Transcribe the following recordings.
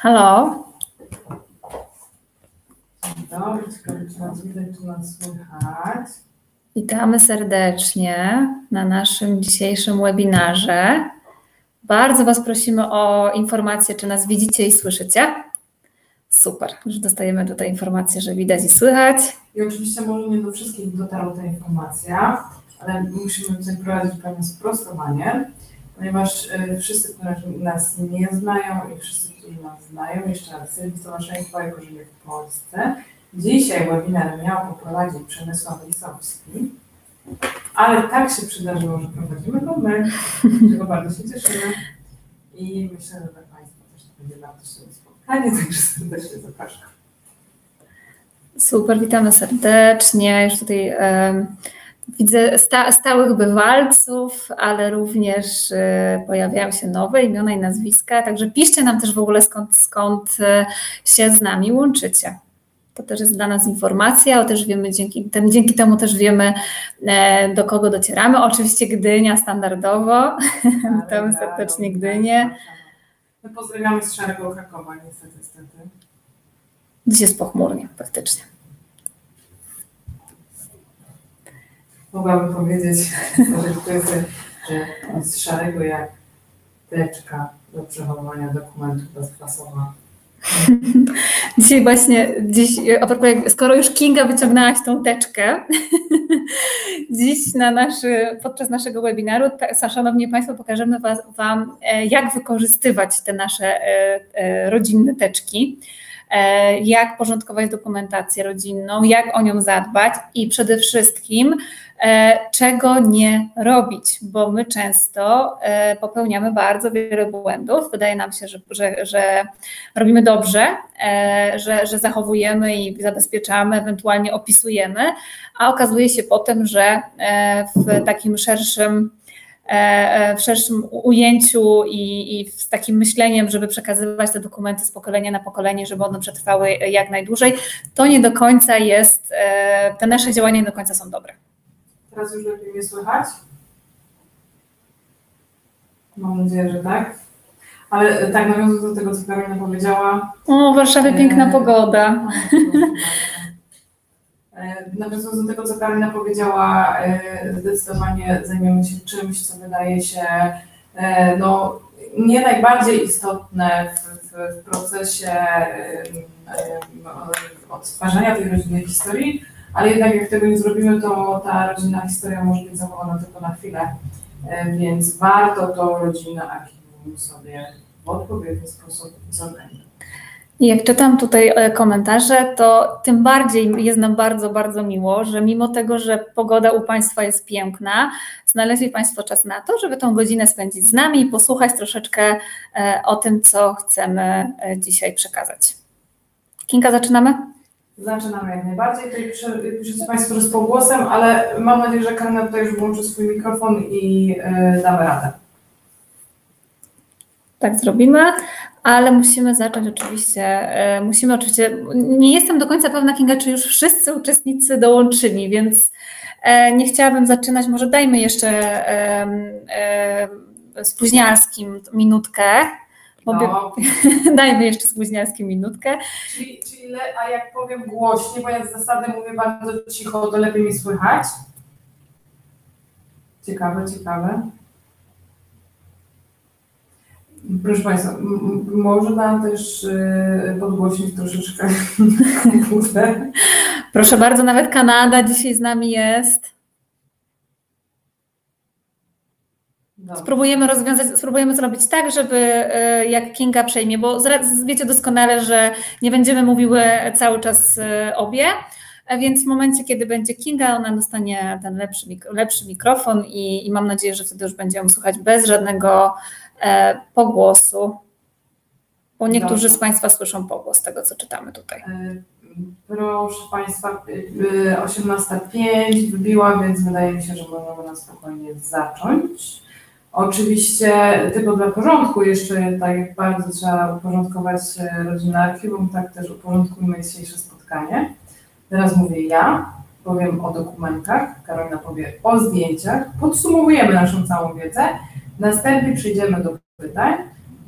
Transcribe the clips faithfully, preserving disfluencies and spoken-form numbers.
Halo. Dzień dobry, ciekawe, czy nas widać, czy nas słychać. Witamy serdecznie na naszym dzisiejszym webinarze. Bardzo Was prosimy o informację, czy nas widzicie i słyszycie. Super, już dostajemy tutaj informację, że widać i słychać. I oczywiście może nie do wszystkich dotarła ta informacja, ale musimy tutaj prowadzić pewne sprostowanie, ponieważ y, wszyscy, którzy nas nie znają i wszyscy, którzy nas znają, jeszcze raz, Stowarzyszenie Ekożywie w Polsce. Dzisiaj webinar miał poprowadzić Przemysław Lisowski, ale tak się przydarzyło, że prowadzimy go my, z czego bardzo się cieszymy i myślę, że dla Państwa też to będzie wartościowe spotkanie, także serdecznie zapraszam. Super, witamy serdecznie. Już tutaj e, widzę sta, stałych bywalców, ale również e, pojawiają się nowe imiona i nazwiska, także piszcie nam też w ogóle skąd, skąd się z nami łączycie. To też jest dla nas informacja, ale też wiemy, dzięki temu, dzięki temu też wiemy, e, do kogo docieramy. Oczywiście Gdynia standardowo, witamy serdecznie Gdynię. My pozdrawiamy z Szarego Krakowa, niestety, niestety. Dziś jest pochmurnie, faktycznie. Mogłabym powiedzieć, że z Szarego jak teczka do przechowywania dokumentów bezklasowa. Dzisiaj właśnie, dziś, a propos, skoro już Kinga wyciągnęłaś tą teczkę, dziś na naszy, podczas naszego webinaru, szanowni Państwo, pokażemy was, Wam, jak wykorzystywać te nasze rodzinne teczki, jak porządkować dokumentację rodzinną, jak o nią zadbać i przede wszystkim czego nie robić, bo my często popełniamy bardzo wiele błędów. Wydaje nam się, że, że, że robimy dobrze, że, że zachowujemy i zabezpieczamy, ewentualnie opisujemy, a okazuje się potem, że w takim szerszym w szerszym ujęciu i, i z takim myśleniem, żeby przekazywać te dokumenty z pokolenia na pokolenie, żeby one przetrwały jak najdłużej, to nie do końca jest, te nasze działania nie do końca są dobre. Teraz już lepiej mnie słychać? Mam nadzieję, że tak. Ale tak, nawiązując do tego, co Karolina powiedziała. O, w Warszawie piękna e... pogoda. Nawiązując do tego, co Karolina powiedziała, zdecydowanie zajmiemy się czymś, co wydaje się no, nie najbardziej istotne w, w, w procesie odtwarzania tej rodzinnej historii, ale jednak jak tego nie zrobimy, to ta rodzinna historia może być zachowana tylko na chwilę, więc warto to rodzinne archiwum sobie w odpowiedni sposób zorganizować. I jak czytam tutaj komentarze, to tym bardziej jest nam bardzo, bardzo miło, że mimo tego, że pogoda u Państwa jest piękna, znaleźli Państwo czas na to, żeby tą godzinę spędzić z nami i posłuchać troszeczkę o tym, co chcemy dzisiaj przekazać. Kinga, zaczynamy? Zaczynamy jak najbardziej. Tutaj piszecie Państwo, że z pogłosem, ale mam nadzieję, że Karolina tutaj już włączy swój mikrofon i yy, damy radę. Tak zrobimy, ale musimy zacząć oczywiście, musimy oczywiście, nie jestem do końca pewna, Kinga, czy już wszyscy uczestnicy dołączyli, więc nie chciałabym zaczynać, może dajmy jeszcze spóźnialskim minutkę, bo no. Dajmy jeszcze spóźnialskim minutkę. Czyli, czyli le, a jak powiem głośniej, bo ja z zasady mówię bardzo cicho, to lepiej mi słychać? Ciekawe, ciekawe. Proszę Państwa, m- można też y, podgłośnić troszeczkę komputer. Proszę bardzo, nawet Kanada dzisiaj z nami jest. Dobrze. Spróbujemy rozwiązać, spróbujemy zrobić tak, żeby y, jak Kinga przejmie, bo z, wiecie doskonale, że nie będziemy mówiły cały czas y, obie, więc w momencie, kiedy będzie Kinga, ona dostanie ten lepszy, lepszy mikrofon i, i mam nadzieję, że wtedy już będziemy słuchać bez żadnego e, pogłosu, bo niektórzy Dobrze. z Państwa słyszą pogłos z tego, co czytamy tutaj. Proszę Państwa, osiemnasta pięć wybiła, więc wydaje mi się, że możemy na spokojnie zacząć. Oczywiście tylko dla porządku jeszcze, tak jak bardzo trzeba uporządkować rodzinne archiwum, tak też uporządkujmy dzisiejsze spotkanie. Teraz mówię ja, powiem o dokumentach, Karolina powie o zdjęciach, podsumowujemy naszą całą wiedzę, następnie przejdziemy do pytań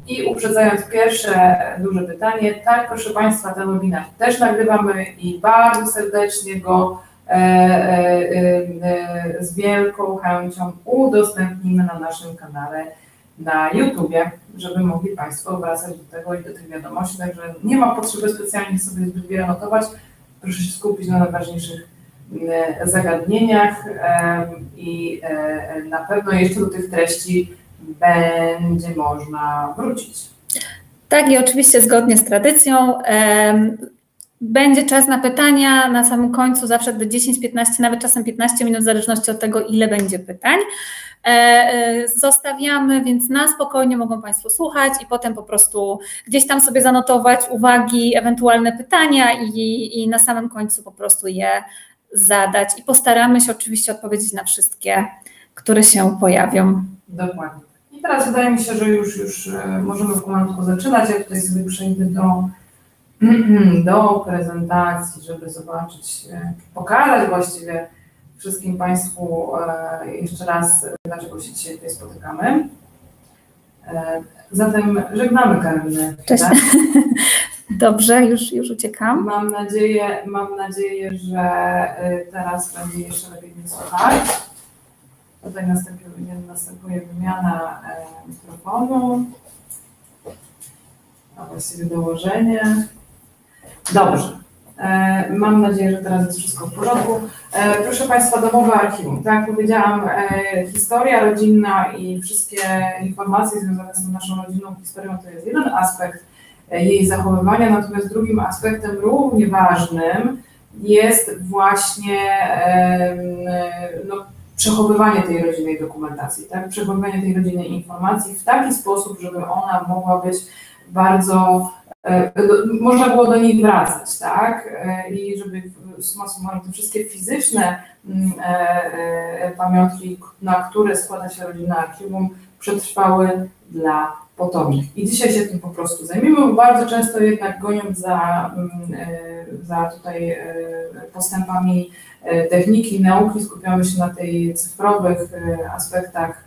I uprzedzając pierwsze duże pytanie, tak, proszę Państwa, ten webinar też nagrywamy i bardzo serdecznie go e, e, e, z wielką chęcią udostępnimy na naszym kanale na YouTubie, żeby mogli Państwo wracać do tego i do tych wiadomości, także nie ma potrzeby specjalnie sobie zbyt wiele notować, proszę się skupić na najważniejszych zagadnieniach i na pewno jeszcze do tych treści będzie można wrócić. Tak, i oczywiście zgodnie z tradycją będzie czas na pytania na samym końcu, zawsze do dziesięć piętnaście, nawet czasem piętnaście minut, w zależności od tego, ile będzie pytań. Zostawiamy, więc na spokojnie mogą Państwo słuchać i potem po prostu gdzieś tam sobie zanotować uwagi, ewentualne pytania i, i na samym końcu po prostu je zadać i postaramy się oczywiście odpowiedzieć na wszystkie, które się pojawią. Dokładnie. I teraz wydaje mi się, że już, już możemy pomalutku zaczynać. Ja tutaj sobie przejdę do, do prezentacji, żeby zobaczyć, pokazać właściwie wszystkim Państwu jeszcze raz, dlaczego się dzisiaj tutaj spotykamy. Zatem żegnamy Karolinę. Cześć. Tak? Dobrze, już, już uciekam. Mam nadzieję, mam nadzieję, że teraz będzie jeszcze lepiej mnie słychać. Tutaj następuje, następuje wymiana mikrofonu, a właściwie dołożenie. Dobrze. Mam nadzieję, że teraz jest wszystko w porządku. Proszę Państwa, domowe archiwum. Tak jak powiedziałam, historia rodzinna i wszystkie informacje związane z naszą rodzinną historią to jest jeden aspekt jej zachowywania, natomiast drugim aspektem równie ważnym jest właśnie no, przechowywanie tej rodzinnej dokumentacji, tak? Przechowywanie tej rodzinnej informacji w taki sposób, żeby ona mogła być bardzo, można było do niej wracać, tak? I żeby summa summarum te wszystkie fizyczne pamiątki, na które składa się rodzinne archiwum, przetrwały dla potomnych. I dzisiaj się tym po prostu zajmiemy, bo bardzo często jednak goniąc za, za tutaj postępami techniki, nauki, skupiamy się na tej cyfrowych aspektach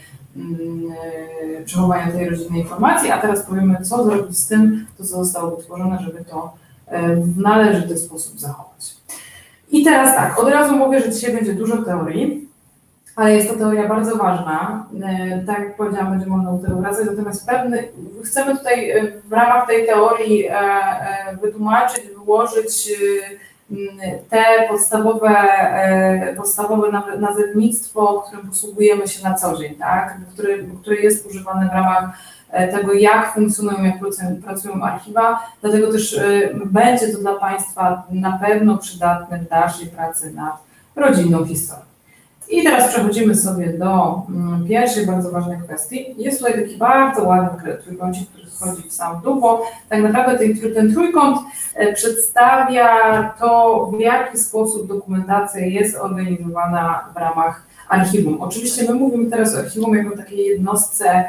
przechowywania tej rodzinnej informacji, a teraz powiemy, co zrobić z tym, to co zostało wytworzone, żeby to w należyty sposób zachować. I teraz tak, od razu mówię, że dzisiaj będzie dużo teorii, ale jest to teoria bardzo ważna. Tak jak powiedziałam, będzie można do tego wracać, natomiast pewny, chcemy tutaj w ramach tej teorii wytłumaczyć, wyłożyć te podstawowe, podstawowe nazewnictwo, którym posługujemy się na co dzień, tak? które, które jest używane w ramach tego, jak funkcjonują, jak pracują archiwa, dlatego też będzie to dla Państwa na pewno przydatne w dalszej pracy nad rodzinną historią. I teraz przechodzimy sobie do pierwszej bardzo ważnej kwestii. Jest tutaj taki bardzo ładny trójkącik, który wchodzi w sam dół, bo tak naprawdę ten, ten trójkąt przedstawia to, w jaki sposób dokumentacja jest organizowana w ramach archiwum. Oczywiście my mówimy teraz o archiwum jako takiej jednostce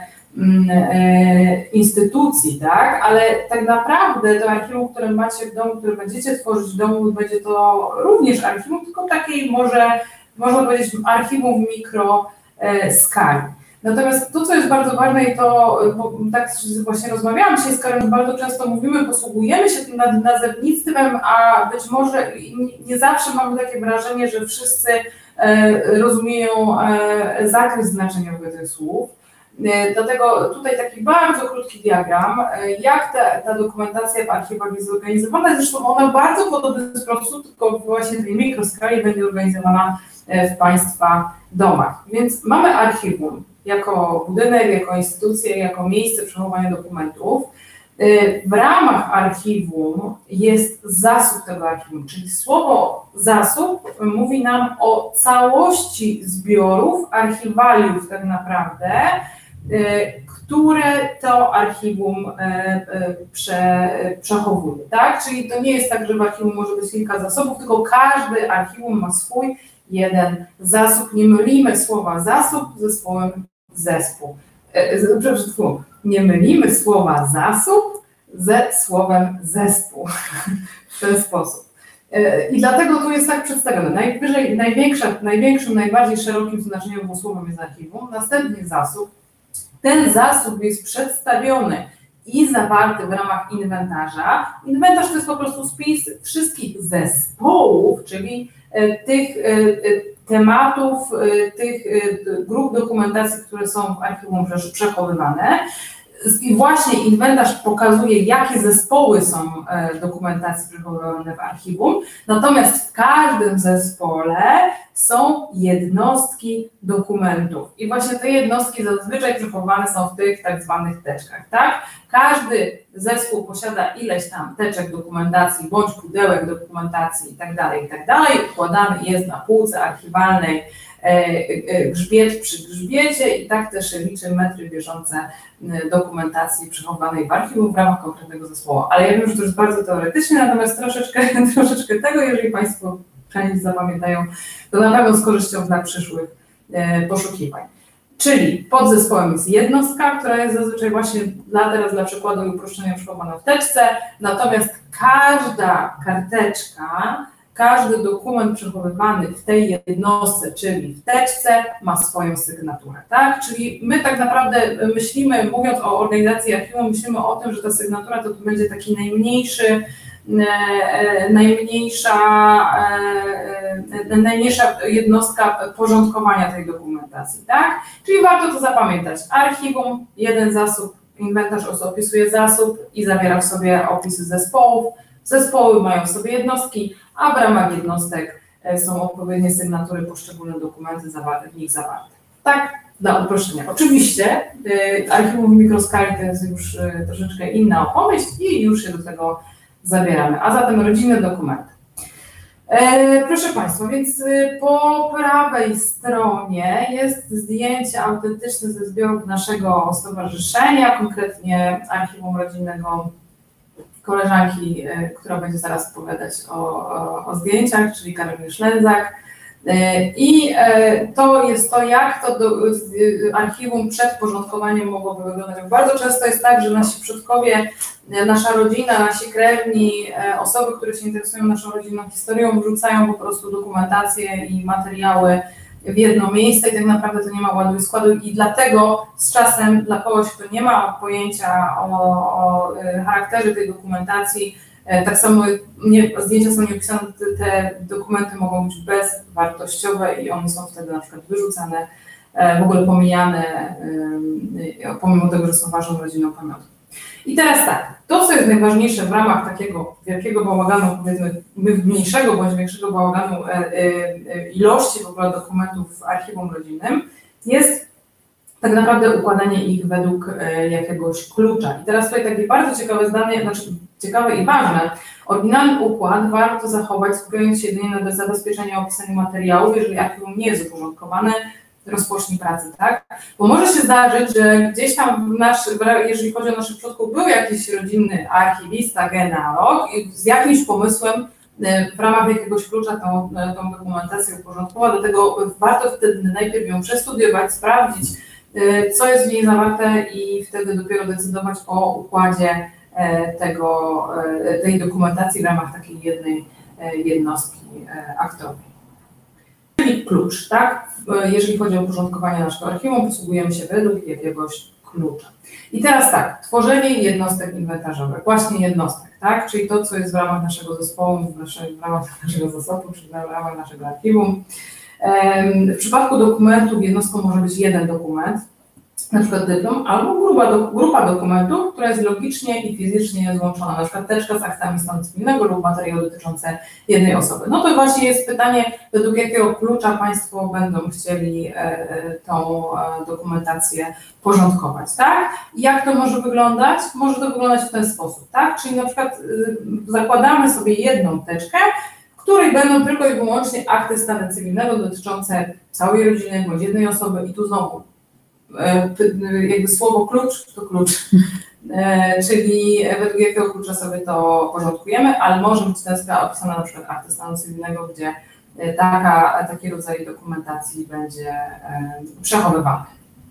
instytucji, tak? Ale tak naprawdę to archiwum, które macie w domu, które będziecie tworzyć w domu, będzie to również archiwum, tylko takiej może można powiedzieć, archiwum w mikro e, skali. Natomiast to, co jest bardzo ważne i to, bo tak właśnie rozmawiałam dzisiaj z Karolem, bardzo często mówimy, posługujemy się tym nazewnictwem, a być może nie zawsze mamy takie wrażenie, że wszyscy e, rozumieją e, zakres znaczeniowy tych słów. E, dlatego tutaj taki bardzo krótki diagram, e, jak ta, ta dokumentacja w archiwach jest zorganizowana. Zresztą ona w bardzo podobny sposób, tylko właśnie w tej mikroskali będzie organizowana w Państwa domach. Więc mamy archiwum jako budynek, jako instytucję, jako miejsce przechowywania dokumentów. W ramach archiwum jest zasób tego archiwum, czyli słowo zasób mówi nam o całości zbiorów, archiwaliów tak naprawdę, które to archiwum prze, przechowuje, tak? Czyli to nie jest tak, że w archiwum może być kilka zasobów, tylko każdy archiwum ma swój jeden zasób. Nie mylimy słowa zasób ze słowem zespół. Przepraszam, nie mylimy słowa zasób ze słowem zespół w ten sposób. I dlatego tu jest tak przedstawione. Najwyżej, największa, największym, najbardziej szerokim znaczeniem słowem jest archiwum, następnie zasób, ten zasób jest przedstawiony i zawarty w ramach inwentarza. Inwentarz to jest po prostu spis wszystkich zespołów, czyli tych tematów, tych grup dokumentacji, które są w archiwum przechowywane. I właśnie inwentarz pokazuje, jakie zespoły są dokumentacji przechowywane w archiwum, natomiast w każdym zespole są jednostki dokumentów. I właśnie te jednostki zazwyczaj przechowywane są w tych tak zwanych teczkach, tak? Każdy zespół posiada ileś tam teczek dokumentacji, bądź pudełek dokumentacji i tak dalej, i tak dalej. Układany jest na półce archiwalnej, grzbiet przy grzbiecie i tak też liczy metry bieżące dokumentacji przechowanej w archiwum w ramach konkretnego zespołu. Ale ja wiem, że to jest bardzo teoretycznie, natomiast troszeczkę, troszeczkę tego, jeżeli Państwo chętnie zapamiętają, to na pewno z korzyścią dla przyszłych poszukiwań. Czyli podzespołem jest jednostka, która jest zazwyczaj właśnie dla teraz dla przykładu i uproszczenia przechowana w teczce, natomiast każda karteczka, każdy dokument przechowywany w tej jednostce, czyli w teczce, ma swoją sygnaturę, tak? Czyli my tak naprawdę myślimy, mówiąc o organizacji archiwum, myślimy o tym, że ta sygnatura to, to będzie taki najmniejszy, najmniejsza, najmniejsza jednostka porządkowania tej dokumentacji, tak? Czyli warto to zapamiętać. Archiwum, jeden zasób, inwentarz opisuje zasób i zawiera w sobie opisy zespołów. Zespoły mają w sobie jednostki, a w ramach jednostek są odpowiednie sygnatury, poszczególne dokumenty zawarte, w nich zawarte. Tak, dla uproszczenia. Oczywiście archiwum w mikroskali to jest już troszeczkę inna opowieść i już się do tego zabieramy. A zatem rodzinne dokumenty. E, proszę Państwa, więc po prawej stronie jest zdjęcie autentyczne ze zbiorów naszego stowarzyszenia, konkretnie Archiwum Rodzinnego koleżanki, która będzie zaraz opowiadać o, o, o zdjęciach, czyli Karoliny Szlędzak. I to jest to, jak to do, archiwum przed porządkowaniem mogłoby wyglądać. Bardzo często jest tak, że nasi przodkowie, nasza rodzina, nasi krewni, osoby, które się interesują naszą rodzinną historią, wrzucają po prostu dokumentację i materiały w jedno miejsce i tak naprawdę to nie ma ładu i składu i dlatego z czasem dla kogoś, kto nie ma pojęcia o, o charakterze tej dokumentacji, tak samo nie, zdjęcia są nieopisane, te, te dokumenty mogą być bezwartościowe i one są wtedy na przykład wyrzucane, w ogóle pomijane, pomimo tego, że są ważną rodzinną pamiątką. I teraz tak, to co jest najważniejsze w ramach takiego wielkiego bałaganu, powiedzmy mniejszego bądź większego bałaganu ilości w ogóle dokumentów w archiwum rodzinnym, jest tak naprawdę układanie ich według jakiegoś klucza. I teraz tutaj takie bardzo ciekawe zdanie, znaczy ciekawe i ważne, oryginalny układ warto zachować, skupiając się jedynie na zabezpieczeniu opisaniu materiałów, jeżeli archiwum nie jest uporządkowane, rozpocznij pracę, tak? Bo może się zdarzyć, że gdzieś tam, w nasz, jeżeli chodzi o naszych przodków, był jakiś rodzinny archiwista, genealog i z jakimś pomysłem w ramach jakiegoś klucza tą, tą dokumentację uporządkował, dlatego warto wtedy najpierw ją przestudiować, sprawdzić, co jest w niej zawarte i wtedy dopiero decydować o układzie tego, tej dokumentacji w ramach takiej jednej jednostki aktowej. Czyli klucz, tak? Jeżeli chodzi o porządkowanie naszego archiwum, posługujemy się według jakiegoś klucza. I teraz tak, tworzenie jednostek inwentarzowych, właśnie jednostek, tak? Czyli to, co jest w ramach naszego zespołu, w, naszej, w ramach naszego zasobu, czyli w ramach naszego archiwum. W przypadku dokumentów jednostką może być jeden dokument, na przykład dyplom, albo grupa, do, grupa dokumentów, która jest logicznie i fizycznie złączona, na przykład teczka z aktami stanu cywilnego lub materiały dotyczące jednej osoby. No to właśnie jest pytanie, według jakiego klucza Państwo będą chcieli e, tą e, dokumentację porządkować, tak? Jak to może wyglądać? Może to wyglądać w ten sposób, tak? Czyli na przykład e, zakładamy sobie jedną teczkę, w której będą tylko i wyłącznie akty stanu cywilnego dotyczące całej rodziny bądź jednej osoby i tu znowu jakby słowo klucz to klucz, czyli według jakiego klucza sobie to porządkujemy, ale może być teczka opisana na przykład akty stanu cywilnego, gdzie taka, taki rodzaj dokumentacji będzie przechowywany.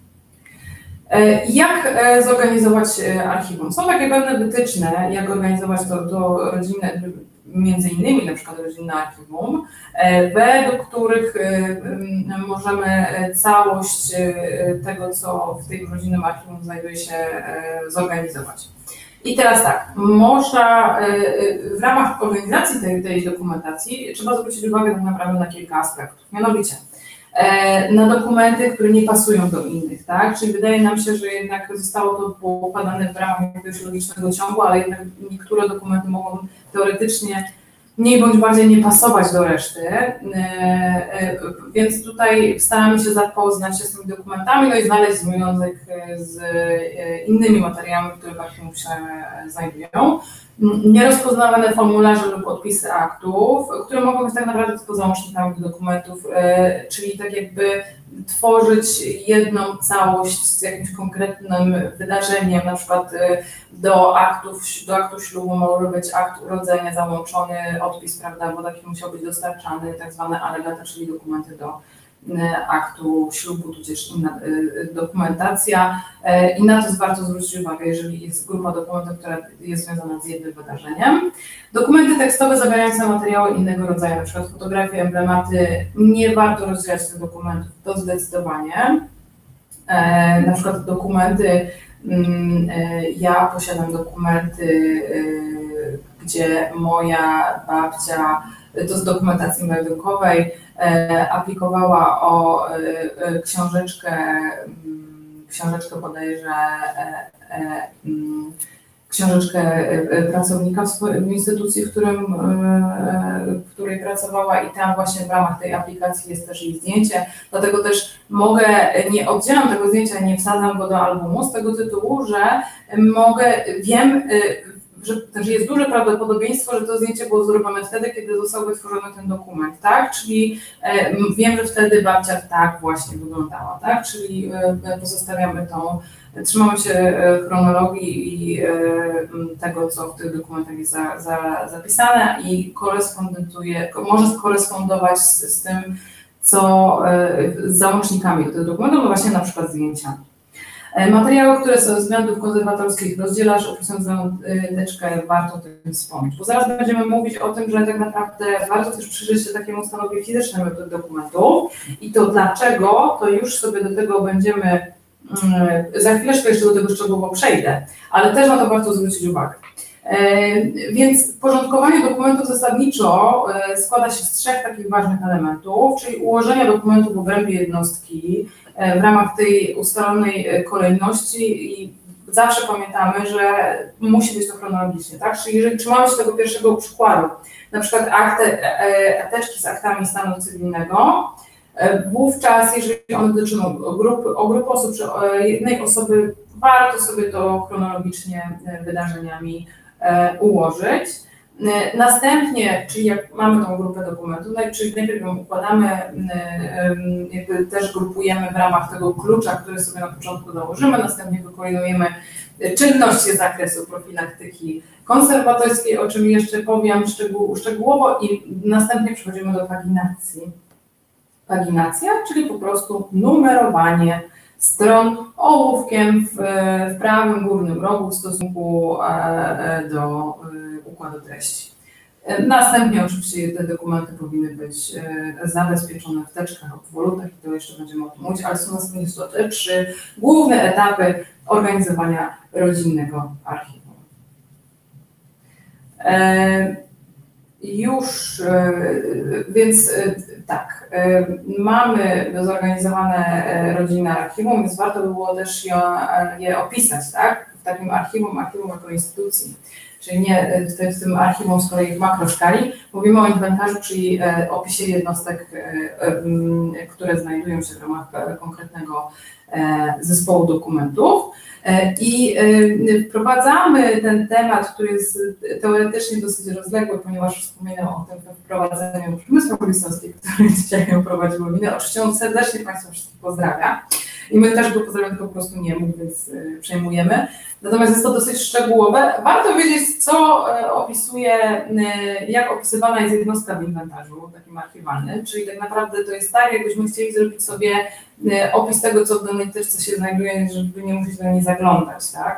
Jak zorganizować archiwum? Są takie pewne wytyczne, jak organizować to, to rodzinne, między innymi na przykład rodzinne archiwum, według których możemy całość tego, co w tym rodzinnym archiwum znajduje się, zorganizować. I teraz tak, można w ramach organizacji tej, tej dokumentacji trzeba zwrócić uwagę tak naprawdę na kilka aspektów, mianowicie na dokumenty, które nie pasują do innych, tak? Czyli wydaje nam się, że jednak zostało to poukładane w ramach jakiegoś logicznego ciągu, ale jednak niektóre dokumenty mogą teoretycznie mniej bądź bardziej nie pasować do reszty, więc tutaj staramy się zapoznać się z tymi dokumentami, no i znaleźć związek z innymi materiałami, które w archiwum się znajdują. Nierozpoznawane formularze lub odpisy aktów, które mogą być tak naprawdę tylko załącznikami do dokumentów, czyli tak jakby tworzyć jedną całość z jakimś konkretnym wydarzeniem, na przykład do aktów, do aktu ślubu może być akt urodzenia załączony odpis, prawda, bo taki musiał być dostarczany, tak zwane alegata, czyli dokumenty do aktu ślubu, tudzież inna dokumentacja i na to warto zwrócić uwagę, jeżeli jest grupa dokumentów, która jest związana z jednym wydarzeniem. Dokumenty tekstowe zawierające materiały innego rodzaju, na przykład fotografie, emblematy, nie warto rozdzielać tych dokumentów, to zdecydowanie. Na przykład dokumenty, ja posiadam dokumenty, gdzie moja babcia, to z dokumentacji meldunkowej, aplikowała o książeczkę, książeczkę bodajże, książeczkę pracownika w instytucji, w, którym, w której pracowała i tam właśnie w ramach tej aplikacji jest też jej zdjęcie, dlatego też mogę, nie oddzielam tego zdjęcia, nie wsadzam go do albumu z tego tytułu, że mogę, wiem, Że, że jest duże prawdopodobieństwo, że to zdjęcie było zrobione wtedy, kiedy został wytworzony ten dokument, tak? Czyli e, wiem, że wtedy babcia tak właśnie wyglądała, tak? Czyli e, pozostawiamy tą, trzymamy się chronologii i e, tego, co w tych dokumentach jest za, za, zapisane i koresponduje, może skorespondować z, z tym, co e, z załącznikami do tych dokumentów, no właśnie na przykład zdjęcia. Materiały, które są ze względów konserwatorskich rozdzielasz, opisując teczkę, warto o tym wspomnieć. Bo zaraz będziemy mówić o tym, że tak naprawdę warto też przyjrzeć się takiemu stanowi fizycznemu tych dokumentów i to dlaczego, to już sobie do tego będziemy, za chwileczkę jeszcze do tego szczegółowo przejdę, ale też na to warto zwrócić uwagę. Więc porządkowanie dokumentów zasadniczo składa się z trzech takich ważnych elementów, czyli ułożenia dokumentów w obrębie jednostki w ramach tej ustalonej kolejności i zawsze pamiętamy, że musi być to chronologicznie, tak? Czyli jeżeli trzymamy się tego pierwszego przykładu, na przykład akty, teczki z aktami stanu cywilnego, wówczas jeżeli one dotyczą grupy, o grupy osób czy o jednej osoby, warto sobie to chronologicznie wydarzeniami ułożyć. Następnie, czyli jak mamy tą grupę dokumentów, czyli najpierw ją układamy, jakby też grupujemy w ramach tego klucza, który sobie na początku założymy, następnie wykonujemy czynności z zakresu profilaktyki konserwatorskiej, o czym jeszcze powiem szczegół, szczegółowo i następnie przechodzimy do paginacji. Paginacja, czyli po prostu numerowanie stron ołówkiem w, w prawym górnym rogu w stosunku do układu treści. Następnie oczywiście te dokumenty powinny być zabezpieczone w teczkach lub w wolutach i to jeszcze będziemy o tym mówić, ale są następnie te trzy główne etapy organizowania rodzinnego archiwum. Już, więc tak, mamy zorganizowane rodzinne archiwum, więc warto by było też je, je opisać, tak? W takim archiwum, archiwum jako instytucji, czyli nie w tym archiwum z kolei w makroskali. Mówimy o inwentarzu, czyli opisie jednostek, które znajdują się w ramach konkretnego zespołu dokumentów. I wprowadzamy ten temat, który jest teoretycznie dosyć rozległy, ponieważ wspominam o tym we wprowadzeniu Przemysław Lisowski, który dzisiaj prowadził webinar. Oczywiście on serdecznie Państwa wszystkich pozdrawia. I my też go pozdrawiamy, tylko po prostu nie mógł, więc przejmujemy. Natomiast jest to dosyć szczegółowe. Warto wiedzieć, co opisuje, jak opisywana jest jednostka w inwentarzu takim archiwalnym, czyli tak naprawdę to jest tak, jakbyśmy chcieli zrobić sobie opis tego, co w danej teczce się znajduje, żeby nie musieć do niej zaglądać, tak?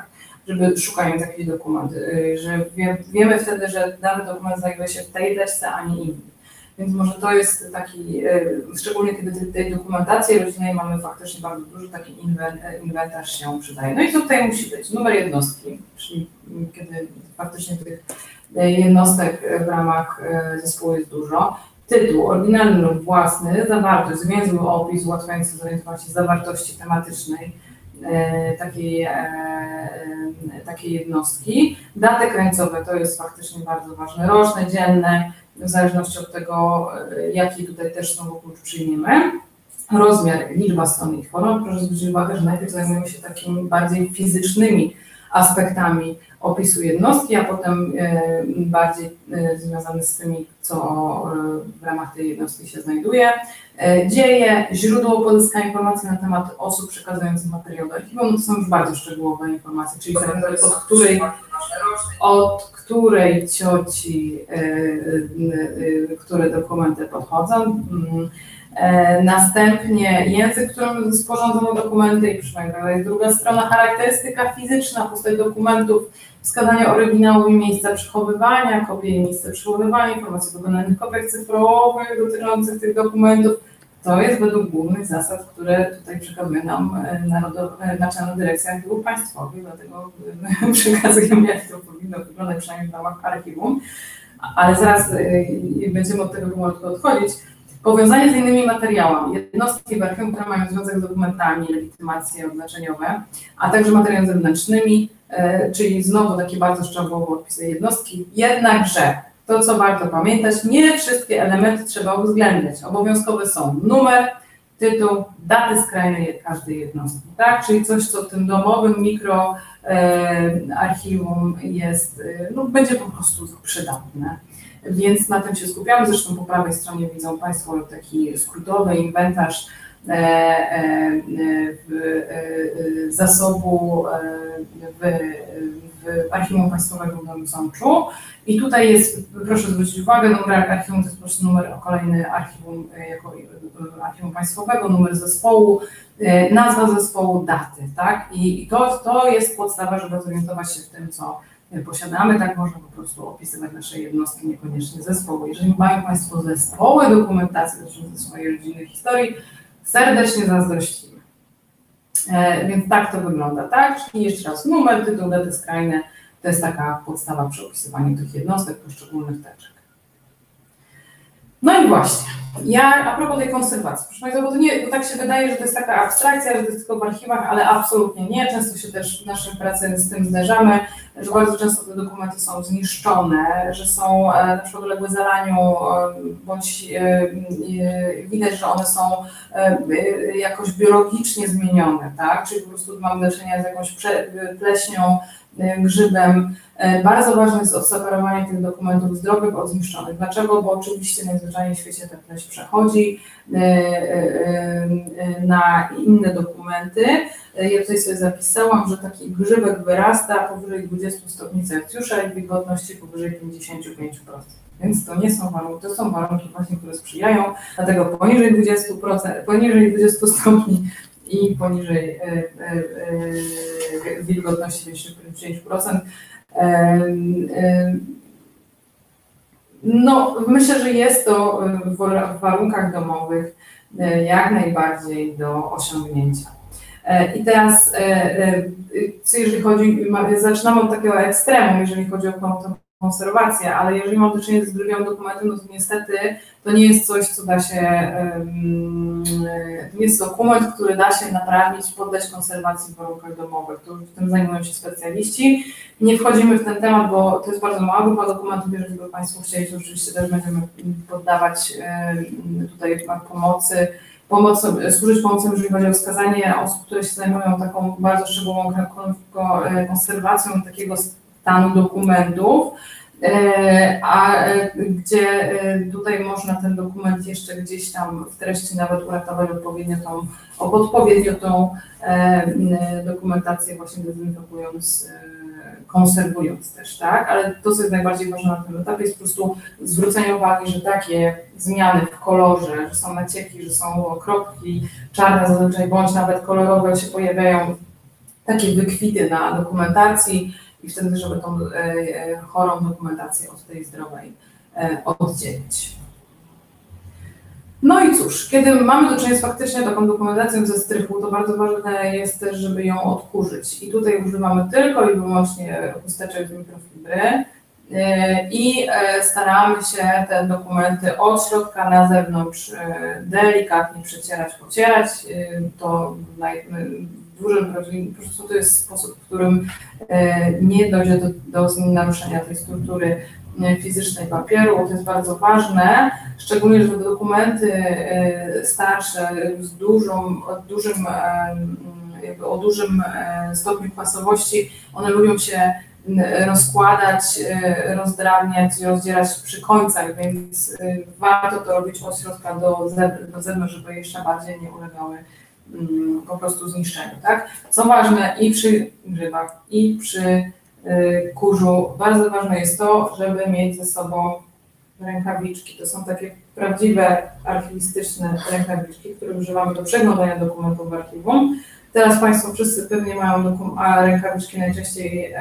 żeby szukając jakiś dokument, że wie, wiemy wtedy, że dany dokument znajduje się w tej teczce, a nie innej. Więc może to jest taki, szczególnie kiedy tej dokumentacji rodzinnej mamy faktycznie bardzo dużo, taki inwentarz się przydaje. No i co tutaj musi być? Numer jednostki, czyli kiedy faktycznie tych jednostek w ramach zespołu jest dużo. Tytuł, oryginalny lub własny, zawartość, zwięzły opis ułatwiający zorientować się zawartości tematycznej takiej, takiej jednostki. Daty krańcowe to jest faktycznie bardzo ważne, roczne, dzienne, w zależności od tego, jaki tutaj też znowu klucz przyjmiemy. Rozmiar, liczba stron i format. Proszę zwrócić uwagę, że najpierw zajmujemy się takimi bardziej fizycznymi aspektami opisu jednostki, a potem bardziej związany z tymi, co w ramach tej jednostki się znajduje. Dzieje, źródło pozyskania informacji na temat osób przekazujących materiał do archiwum, no to są już bardzo szczegółowe informacje, czyli tak naprawdę od której, od której cioci, które dokumenty podchodzą. Następnie język, w którym sporządzono dokumenty i przynajmniej jest druga strona, charakterystyka fizyczna, postać dokumentów, wskazanie oryginału i miejsca przechowywania, kopie i miejsce przechowywania, informacje o wykonanych kopiach cyfrowych dotyczących tych dokumentów. To jest według głównych zasad, które tutaj przekazuje nam Narodowa, Naczelna Dyrekcja Archiwów Państwowych, dlatego przekazujemy, jak to powinno wyglądać, przynajmniej w ramach archiwum, ale zaraz będziemy od tego wątku odchodzić. Powiązanie z innymi materiałami, jednostki w archiwum, które mają związek z dokumentami, legitymacje oznaczeniowe, a także materiałami zewnętrznymi, czyli znowu takie bardzo szczegółowe odpisy jednostki. Jednakże to, co warto pamiętać, nie wszystkie elementy trzeba uwzględniać. Obowiązkowe są numer, tytuł, daty skrajnej każdej jednostki, tak? Czyli coś, co w tym domowym mikro e, archiwum jest, no, będzie po prostu przydatne. Więc na tym się skupiamy. Zresztą po prawej stronie widzą Państwo taki skrótowy inwentarz e, e, w, e, zasobu e, w, w Archiwum Państwowego w Nowym Sączu. I tutaj jest, proszę zwrócić uwagę, numer archiwum to jest po prostu numer kolejny archiwum jako Archiwum Państwowego, numer zespołu, nazwa zespołu, daty, tak? I to, to jest podstawa, żeby zorientować się w tym, co posiadamy, tak można po prostu opisywać nasze jednostki, niekoniecznie zespoły. Jeżeli mają Państwo zespoły dokumentacji dotyczące swojej rodzinnej historii, serdecznie zazdrościmy. E, więc tak to wygląda, tak? Czyli jeszcze raz numer, tytuł, daty skrajne, to jest taka podstawa przy opisywaniu tych jednostek, poszczególnych teczek. No i właśnie, ja a propos tej konserwacji, proszę Państwa, bo, to nie, bo tak się wydaje, że to jest taka abstrakcja, że to jest tylko w archiwach, ale absolutnie nie. Często się też w naszej pracy z tym zderzamy, że bardzo często te dokumenty są zniszczone, że są na przykład uległe zalaniu, bądź widać, że one są jakoś biologicznie zmienione, tak? Czyli po prostu mamy do czynienia z jakąś pleśnią, grzybem. Bardzo ważne jest odseparowanie tych dokumentów zdrowych od zniszczonych. Dlaczego? Bo oczywiście najzwyczajniej w świecie ta pleść przechodzi na inne dokumenty. Ja tutaj sobie zapisałam, że taki grzybek wyrasta powyżej dwudziestu stopni Celsjusza i wilgotności powyżej pięćdziesięciu pięciu procent. Więc to nie są warunki, to są warunki właśnie, które sprzyjają, dlatego poniżej dwudziestu procent, poniżej dwudziestu stopni i poniżej e, e, e, wilgotności pięćdziesięciu pięciu procent. E, e, no, myślę, że jest to w warunkach domowych jak najbardziej do osiągnięcia. E, I teraz, e, e, co jeżeli chodzi, zaczynamy od takiego ekstremum, jeżeli chodzi o konserwację, ale jeżeli mam do czynienia z zbrodniowym dokumentem, no to niestety to nie jest coś, co da się, to nie jest dokument, który da się naprawić, poddać konserwacji w warunkach domowych. To tym zajmują się specjaliści. Nie wchodzimy w ten temat, bo to jest bardzo mała grupa dokumentów. Jeżeli by Państwo chcieli, to oczywiście też będziemy poddawać tutaj pomocy, pomoc, służyć pomocą, jeżeli chodzi o wskazanie osób, które się zajmują taką bardzo szczegółową konserwacją takiego stanu dokumentów, a gdzie tutaj można ten dokument jeszcze gdzieś tam w treści nawet uratować odpowiednio tą, odpowiednio tą dokumentację właśnie dezynfekując, konserwując też, tak? Ale to, co jest najbardziej ważne na tym etapie, jest po prostu zwrócenie uwagi, że takie zmiany w kolorze, że są nacieki, że są kropki czarne zazwyczaj, bądź nawet kolorowe się pojawiają takie wykwity na dokumentacji i wtedy, żeby tą chorą dokumentację od tej zdrowej oddzielić. No i cóż, kiedy mamy do czynienia z faktycznie taką dokumentacją ze strychu, to bardzo ważne jest też, żeby ją odkurzyć. I tutaj używamy tylko i wyłącznie chusteczek z mikrofibry i staramy się te dokumenty od środka na zewnątrz delikatnie przecierać, pocierać. To w dużym po prostu to jest sposób, w którym nie dojdzie do, do naruszenia tej struktury fizycznej papieru. To jest bardzo ważne, szczególnie, że te dokumenty starsze z dużą, dużym, jakby o dużym stopniu kwasowości, one lubią się rozkładać, rozdrabniać, rozdzierać przy końcach, więc warto to robić od środka do, do zewnątrz, żeby jeszcze bardziej nie ulegały po prostu zniszczeniu. Tak? Co ważne i przy grzybach, i przy kurzu, bardzo ważne jest to, żeby mieć ze sobą rękawiczki. To są takie prawdziwe archiwistyczne rękawiczki, które używamy do przeglądania dokumentów w archiwum. Teraz Państwo wszyscy pewnie mają rękawiczki najczęściej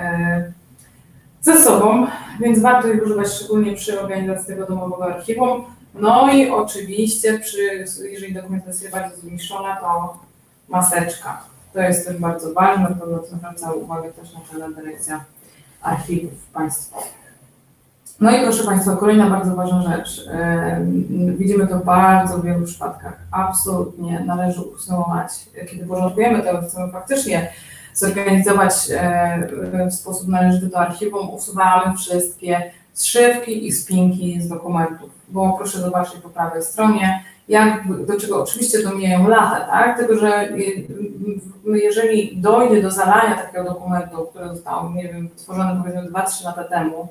ze sobą, więc warto ich używać szczególnie przy organizacji tego domowego archiwum. No i oczywiście, przy, jeżeli dokumentacja jest bardzo zniszczona, to maseczka. To jest też bardzo ważne, to zwraca uwagę też na tę dyrekcja archiwów państwowych. No i proszę Państwa, kolejna bardzo ważna rzecz. Widzimy to bardzo w wielu przypadkach. Absolutnie należy usunąć, kiedy porządkujemy to, chcemy faktycznie zorganizować w sposób należyty to archiwum, usuwamy wszystkie zszywki i spinki z dokumentów. Bo proszę zobaczyć po prawej stronie, jak, do czego oczywiście to mijają lata, tak? Tylko że jeżeli dojdzie do zalania takiego dokumentu, który został, nie wiem, stworzony powiedzmy dwa trzy lata temu,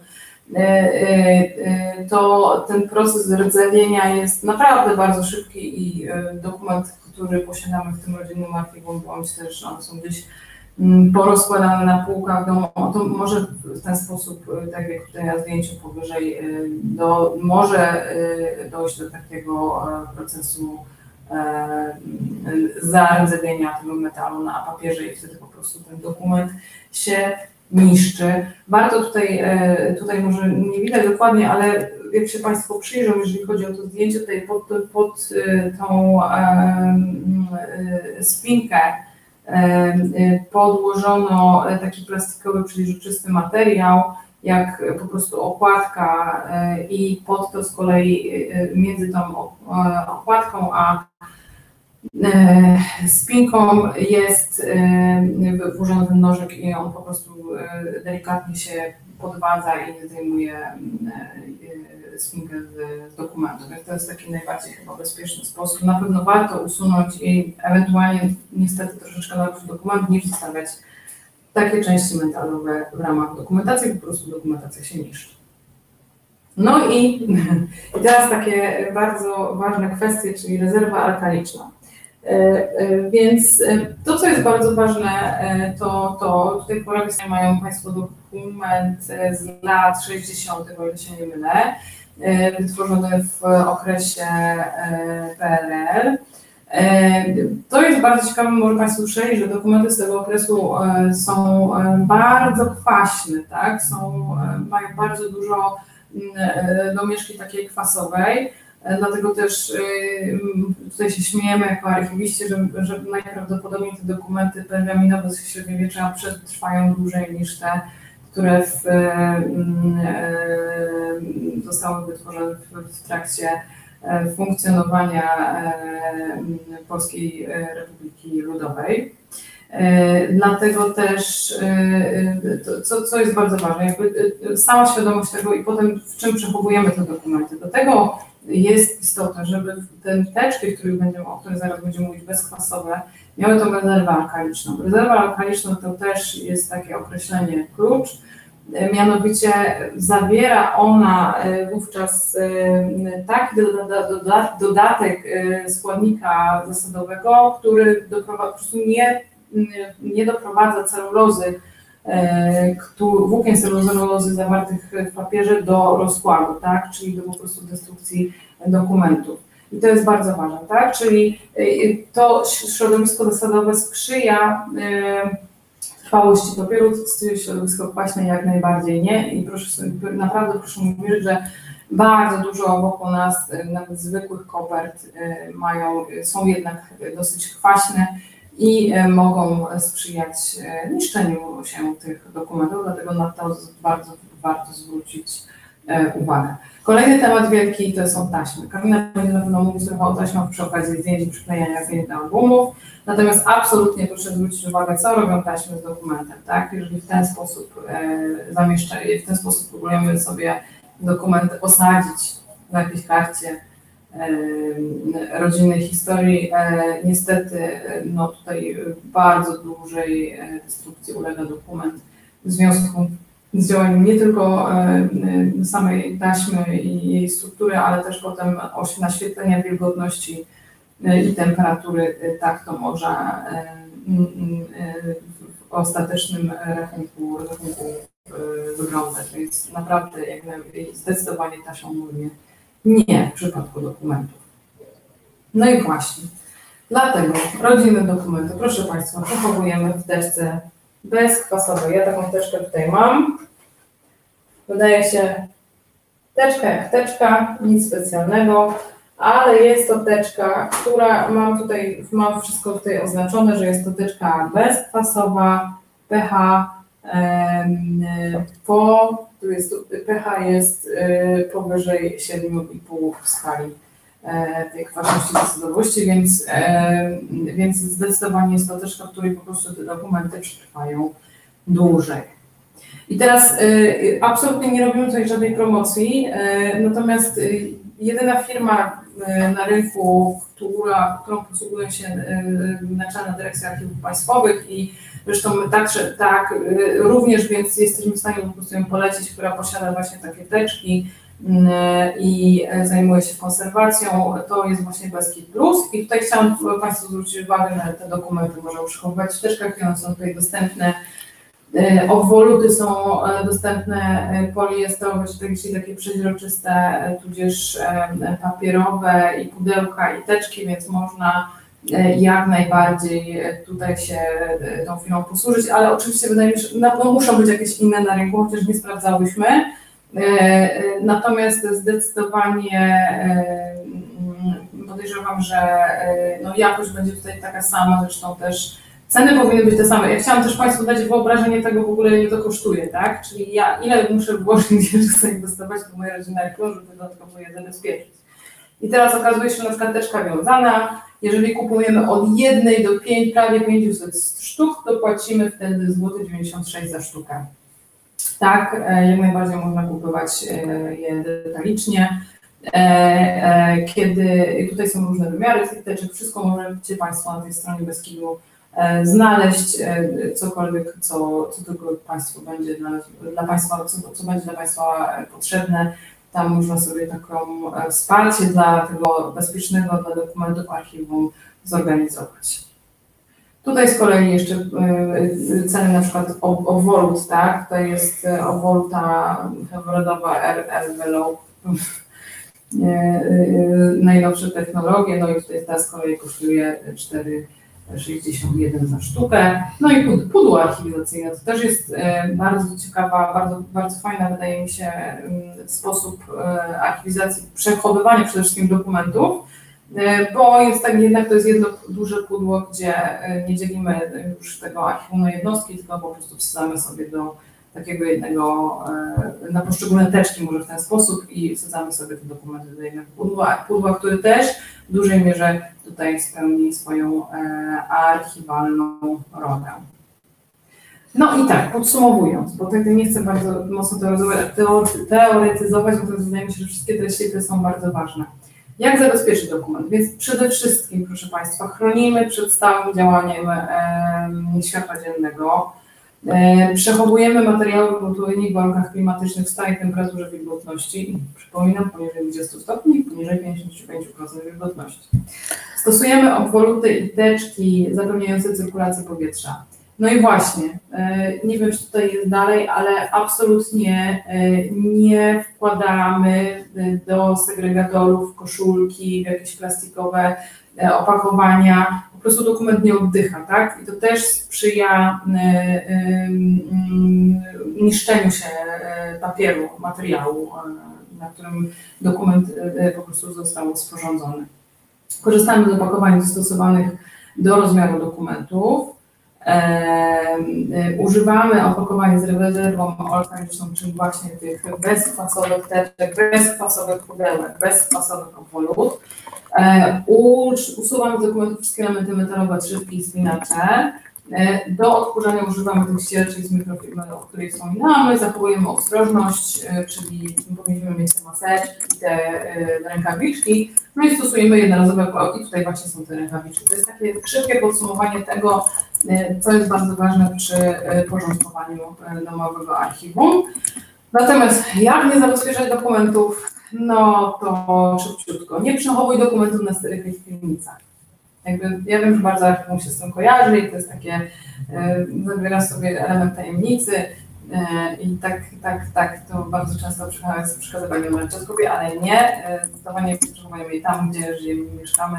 to ten proces rdzewienia jest naprawdę bardzo szybki i dokument, który posiadamy w tym rodzinnym archiwum, bądź też one są gdzieś porozkładane na półkach, to może w ten sposób, tak jak tutaj na zdjęciu powyżej, do, może dojść do takiego procesu zardzewienia tego metalu na papierze i wtedy po prostu ten dokument się niszczy. Warto tutaj, tutaj może nie widać dokładnie, ale jak się Państwo przyjrzą, jeżeli chodzi o to zdjęcie, tutaj pod, pod tą spinkę podłożono taki plastikowy, przezroczysty materiał, jak po prostu okładka i pod to z kolei między tą okładką a spinką jest włożony ten nożyk i on po prostu delikatnie się podwadza i zdejmuje spinkę z dokumentu. Więc to jest taki najbardziej chyba bezpieczny sposób. Na pewno warto usunąć i ewentualnie niestety troszeczkę naruszyć dokument, niż zostawiać takie części metalowe w ramach dokumentacji, po prostu dokumentacja się niszczy. No i, i teraz takie bardzo ważne kwestie, czyli rezerwa alkaliczna. Więc to, co jest bardzo ważne, to, to tutaj po lewej stronie mają Państwo dokument z lat sześćdziesiątych, o ile się nie mylę, wytworzony w okresie P R L. To jest bardzo ciekawe, może Państwo słyszeli, że dokumenty z tego okresu są bardzo kwaśne, tak? Są, mają bardzo dużo domieszki takiej kwasowej. Dlatego też tutaj się śmiejemy jako archiwiści, że, że najprawdopodobniej te dokumenty pergaminowe z średniowiecza przetrwają dłużej niż te, które w, zostały wytworzone w, w trakcie funkcjonowania Polskiej Republiki Ludowej. Dlatego też, co, co jest bardzo ważne, jakby sama świadomość tego i potem w czym przechowujemy te dokumenty. Do tego jest istotne, żeby te teczki, których będziemy, o których zaraz będziemy mówić, bezkwasowe, miały tą rezerwę alkaliczną. Rezerwa alkaliczna to też jest takie określenie klucz, mianowicie zawiera ona wówczas taki dodatek składnika zasadowego, który doprowadza, po prostu nie, nie doprowadza celulozy, włókien celulozy zawartych w papierze do rozkładu, tak? Czyli do po prostu destrukcji dokumentów. I to jest bardzo ważne, tak? Czyli to środowisko zasadowe sprzyja trwałości papieru, stosuje środowisko kwaśne jak najbardziej nie i proszę sobie, naprawdę proszę mi wierzyć, że bardzo dużo wokół nas, nawet zwykłych kopert mają, są jednak dosyć kwaśne i mogą sprzyjać niszczeniu się tych dokumentów, dlatego na to bardzo warto zwrócić uwagę. Kolejny temat wielki to są taśmy. Karolina będzie na pewno mówić trochę o taśmach przy okazji zdjęć i przyklejania zdjęć do albumów, natomiast absolutnie proszę zwrócić uwagę, co robią taśmy z dokumentem, tak? Jeżeli w ten sposób e, zamieszcza, w ten sposób próbujemy sobie dokument osadzić na jakiejś karcie e, rodzinnej historii, e, niestety no tutaj bardzo dużej destrukcji ulega dokument w związku z działaniem nie tylko e, samej taśmy i jej struktury, ale też potem osi naświetlenia, wilgotności e, i temperatury, e, tak to może e, e, w ostatecznym rachunku, rachunku e, wyglądać, więc naprawdę jak najmniej zdecydowanie taśmą mówię nie w przypadku dokumentów. No i właśnie, dlatego rodzinne dokumenty, proszę Państwa, przechowujemy w teczce bezkwasowej. Ja taką teczkę tutaj mam. Wydaje się teczka jak teczka, nic specjalnego, ale jest to teczka, która mam tutaj, mam wszystko tutaj oznaczone, że jest to teczka bezkwasowa, pH po, tu jest, pH jest powyżej siedem i pół w skali tej kwaśności docelowości, więc, więc zdecydowanie jest to teczka, w której po prostu te dokumenty przetrwają dłużej. I teraz y, absolutnie nie robimy tutaj żadnej promocji, y, natomiast y, jedyna firma y, na rynku, która, którą posługują się y, Naczelna Dyrekcja Archiwów Państwowych i zresztą my także tak y, również, więc jesteśmy w stanie po prostu ją polecić, która posiada właśnie takie teczki y, i zajmuje się konserwacją, to jest właśnie Beskid Plus i tutaj chciałam Państwu zwrócić uwagę, że te dokumenty można przechowywać w teczkach i one są tutaj dostępne. Obwoluty są dostępne poliestrowe, czyli takie przeźroczyste, tudzież papierowe i pudełka i teczki, więc można jak najbardziej tutaj się tą firmą posłużyć, ale oczywiście wydaje mi się, że no, muszą być jakieś inne na rynku, chociaż nie sprawdzałyśmy. Natomiast zdecydowanie podejrzewam, że no, jakość będzie tutaj taka sama, zresztą też ceny powinny być te same. Ja chciałam też Państwu dać wyobrażenie tego w ogóle, ile to kosztuje, tak? Czyli ja ile muszę włożyć, żeby sobie dostawać do mojej rodziny archiwum, żeby dodatkowo je zabezpieczyć. I teraz okazuje się, że na przykład teczka wiązana, jeżeli kupujemy od jednej do pięć, prawie pięćset sztuk, to płacimy wtedy złoty dziewięćdziesiąt sześć za sztukę. Tak, jak najbardziej można kupować je detalicznie. Kiedy tutaj są różne wymiary tych teczek, wszystko możecie Państwo na tej stronie Beskidu znaleźć, cokolwiek, co, co tylko Państwu będzie dla, dla Państwa, co, co będzie dla Państwa potrzebne. Tam można sobie taką wsparcie dla tego bezpiecznego, dla dokumentów archiwum zorganizować. Tutaj z kolei jeszcze ceny na przykład obwolut, tak? To jest obwoluta hemoroidowa R L Envelope, najnowsze technologie, no i tutaj ta z kolei kosztuje cztery sześćdziesiąt jeden za sztukę. No i pudło archiwizacyjne to też jest bardzo ciekawa, bardzo, bardzo fajna, wydaje mi się, sposób archiwizacji, przechowywania przede wszystkim dokumentów, bo jest tak, jednak to jest jedno duże pudło, gdzie nie dzielimy już tego archiwum na jednostki, tylko po prostu wsadzamy sobie do takiego jednego, na poszczególne teczki może w ten sposób i wsadzamy sobie te dokumenty do jednego pudła, pudła, który też w dużej mierze tutaj spełni swoją archiwalną rolę. No i tak, podsumowując, bo tutaj nie chcę bardzo mocno teoretyzować, bo to wydaje mi się, że wszystkie te siły są bardzo ważne. Jak zabezpieczyć dokument? Więc przede wszystkim, proszę Państwa, chronimy przed stałym działaniem e, światła dziennego. E, przechowujemy materiały w odpowiednich warunkach klimatycznych w stałej temperaturze wilgotności. Przypominam, poniżej dwudziestu stopni, poniżej pięćdziesiąt pięć procent wilgotności. Stosujemy obwoluty i teczki zapewniające cyrkulację powietrza. No i właśnie, nie wiem, czy tutaj jest dalej, ale absolutnie nie wkładamy do segregatorów koszulki, w jakieś plastikowe opakowania. Po prostu dokument nie oddycha, tak? I to też sprzyja niszczeniu się papieru, materiału, na którym dokument po prostu został sporządzony. Korzystamy z opakowań dostosowanych do rozmiaru dokumentów. E, e, używamy opakowań z rezerwą alkaliczną, czyli właśnie tych bezkwasowych teczek, bezkwasowych pudełek, bezkwasowych obwolów. E, usuwamy z dokumentów wszystkie elementy metalowe, trzybki i spinacze. E, do odkurzania używamy tych ścierczy z mikrofilmy, o której wspominamy. Zachowujemy ostrożność, e, czyli powinniśmy mieć te maseczki i te e, rękawiczki. No i stosujemy jednorazowe i tutaj właśnie są te rękawiczki. To jest takie szybkie podsumowanie tego, co jest bardzo ważne przy porządkowaniu domowego archiwum. Natomiast jak nie zabezpieczać dokumentów? No to szybciutko. Nie przechowuj dokumentów na starych piwnicach. Jakby, ja wiem, że bardzo archiwum się z tym kojarzy i to jest takie, zabiera sobie element tajemnicy i tak, tak, tak, to bardzo często jest przekazywanie mężczyznom, ale nie. Zdecydowanie przechowujemy je tam, gdzie żyjemy i mieszkamy.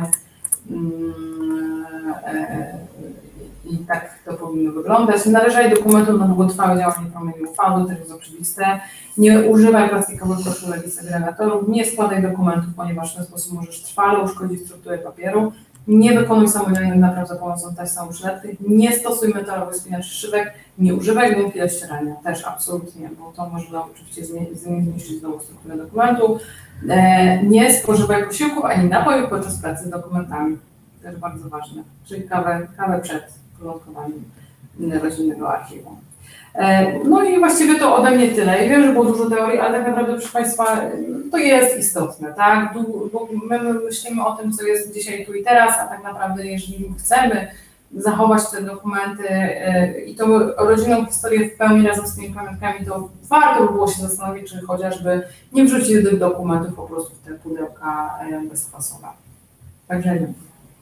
I tak to powinno wyglądać. Należaj dokumentów na długotrwałe działanie promieni U V, to też jest oczywiste. Nie używaj plastikowych koszulek i segregatorów. Nie składaj dokumentów, ponieważ w ten sposób możesz trwale uszkodzić strukturę papieru. Nie wykonuj samodzielnych napraw za pomocą taśm samoprzylepnych. Nie stosuj metalowych spinaczy szybek. Nie używaj gumki do ścierania. Też absolutnie, bo to można oczywiście zniszczyć znowu strukturę dokumentu. Nie spożywaj posiłków ani napojów podczas pracy z dokumentami. Też bardzo ważne. Czyli kawę, kawę przed porządkowaniem rodzinnego archiwum. No i właściwie to ode mnie tyle. I wiem, że było dużo teorii, ale tak naprawdę, proszę Państwa, to jest istotne, tak? Bo my myślimy o tym, co jest dzisiaj, tu i teraz, a tak naprawdę, jeżeli chcemy zachować te dokumenty i tą rodzinną historię w pełni razem z tymi pamiątkami, to warto by było się zastanowić, czy chociażby nie wrzucić tych dokumentów po prostu w te pudełka bezkwasowe. Także nie.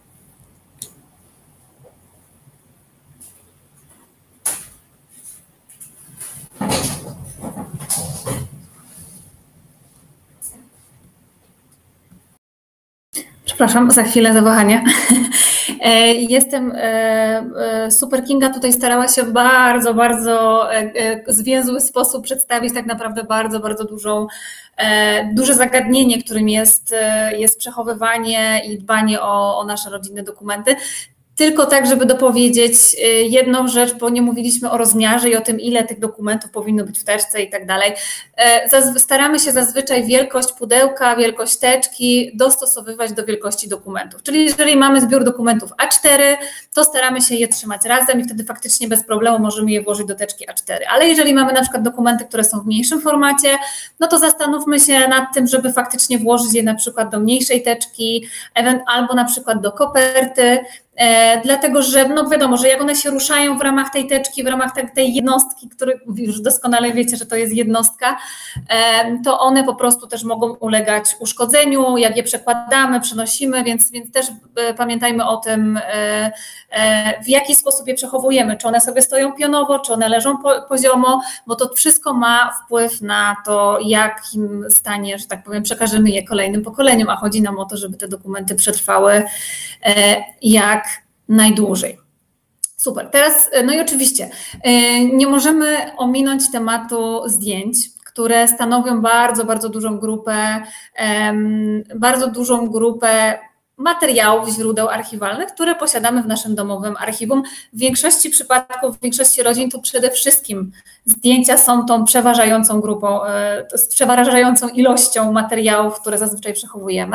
Przepraszam za chwilę zawahania. Jestem, Super Kinga tutaj starała się w bardzo, bardzo zwięzły sposób przedstawić tak naprawdę bardzo, bardzo dużą, duże zagadnienie, którym jest, jest przechowywanie i dbanie o, o nasze rodzinne dokumenty. Tylko tak, żeby dopowiedzieć jedną rzecz, bo nie mówiliśmy o rozmiarze i o tym, ile tych dokumentów powinno być w teczce i tak dalej. Staramy się zazwyczaj wielkość pudełka, wielkość teczki dostosowywać do wielkości dokumentów. Czyli jeżeli mamy zbiór dokumentów A cztery, to staramy się je trzymać razem i wtedy faktycznie bez problemu możemy je włożyć do teczki A cztery. Ale jeżeli mamy na przykład dokumenty, które są w mniejszym formacie, no to zastanówmy się nad tym, żeby faktycznie włożyć je na przykład do mniejszej teczki albo na przykład do koperty. E, dlatego, że no wiadomo, że jak one się ruszają w ramach tej teczki, w ramach tej, tej jednostki, który już doskonale wiecie, że to jest jednostka, e, to one po prostu też mogą ulegać uszkodzeniu, jak je przekładamy, przenosimy, więc, więc też e, pamiętajmy o tym, e, e, w jaki sposób je przechowujemy, czy one sobie stoją pionowo, czy one leżą po, poziomo, bo to wszystko ma wpływ na to, w jakim stanie, że tak powiem, przekażemy je kolejnym pokoleniom, a chodzi nam o to, żeby te dokumenty przetrwały e, jak najdłużej. Super. Teraz, no i oczywiście nie możemy ominąć tematu zdjęć, które stanowią bardzo, bardzo dużą grupę, bardzo dużą grupę materiałów, źródeł archiwalnych, które posiadamy w naszym domowym archiwum. W większości przypadków, w większości rodzin to przede wszystkim zdjęcia są tą przeważającą grupą, z przeważającą ilością materiałów, które zazwyczaj przechowujemy.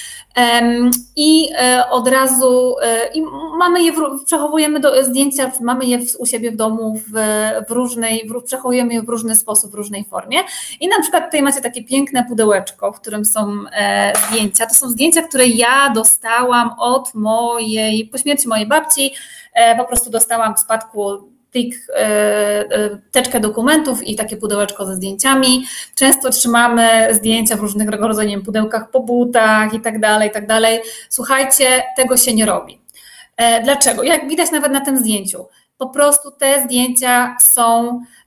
I od razu i mamy je, przechowujemy do, zdjęcia, mamy je u siebie w domu w, w różnej, w, przechowujemy je w różny sposób, w różnej formie. I na przykład tutaj macie takie piękne pudełeczko, w którym są e, zdjęcia. To są zdjęcia, które ja dostałam od mojej, po śmierci mojej babci, e, po prostu dostałam w spadku plik, teczkę dokumentów i takie pudełeczko ze zdjęciami. Często trzymamy zdjęcia w różnego rodzaju pudełkach po butach i tak dalej, i tak dalej. Słuchajcie, tego się nie robi. Dlaczego? Jak widać nawet na tym zdjęciu, po prostu te zdjęcia są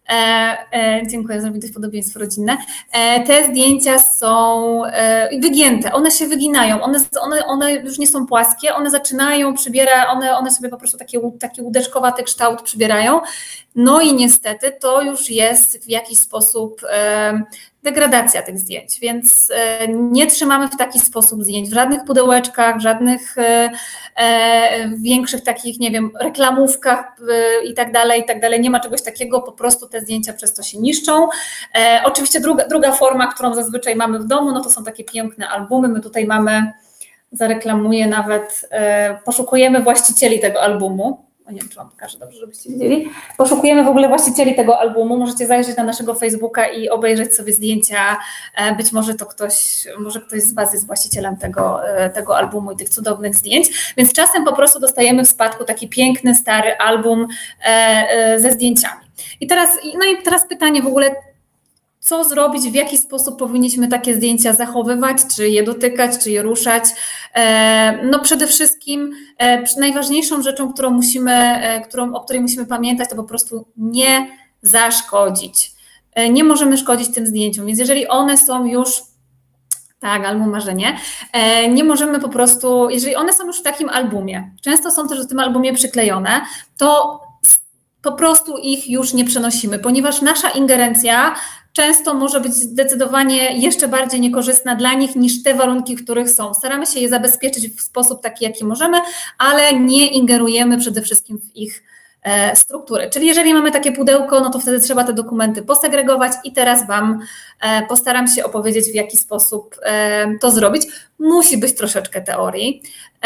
E, e, dziękuję, za widać podobieństwo rodzinne. E, te zdjęcia są e, wygięte, one się wyginają, one, one, one już nie są płaskie, one zaczynają przybierać, one, one sobie po prostu takie, taki łódeczkowaty kształt przybierają. No i niestety to już jest w jakiś sposób e, degradacja tych zdjęć, więc e, nie trzymamy w taki sposób zdjęć, w żadnych pudełeczkach, w żadnych e, e, większych takich, nie wiem, reklamówkach e, i tak dalej, i tak dalej, nie ma czegoś takiego, po prostu te zdjęcia przez to się niszczą. E, oczywiście druga, druga forma, którą zazwyczaj mamy w domu, no to są takie piękne albumy, my tutaj mamy, zareklamuję nawet, e, poszukujemy właścicieli tego albumu. Nie wiem, czy Wam pokażę dobrze, żebyście widzieli. Poszukujemy w ogóle właścicieli tego albumu. Możecie zajrzeć na naszego Facebooka i obejrzeć sobie zdjęcia. Być może to ktoś, może ktoś z Was jest właścicielem tego, tego albumu i tych cudownych zdjęć. Więc czasem po prostu dostajemy w spadku taki piękny, stary album ze zdjęciami. I teraz, no i teraz pytanie w ogóle, co zrobić, w jaki sposób powinniśmy takie zdjęcia zachowywać, czy je dotykać, czy je ruszać. No przede wszystkim najważniejszą rzeczą, którą musimy, którą, o której musimy pamiętać, to po prostu nie zaszkodzić. Nie możemy szkodzić tym zdjęciom, więc jeżeli one są już, tak, album marzenie, nie możemy po prostu, jeżeli one są już w takim albumie, często są też w tym albumie przyklejone, to po prostu ich już nie przenosimy, ponieważ nasza ingerencja często może być zdecydowanie jeszcze bardziej niekorzystna dla nich niż te warunki, w których są. Staramy się je zabezpieczyć w sposób taki, jaki możemy, ale nie ingerujemy przede wszystkim w ich e, strukturę. Czyli jeżeli mamy takie pudełko, no to wtedy trzeba te dokumenty posegregować i teraz Wam e, postaram się opowiedzieć, w jaki sposób e, to zrobić. Musi być troszeczkę teorii. E,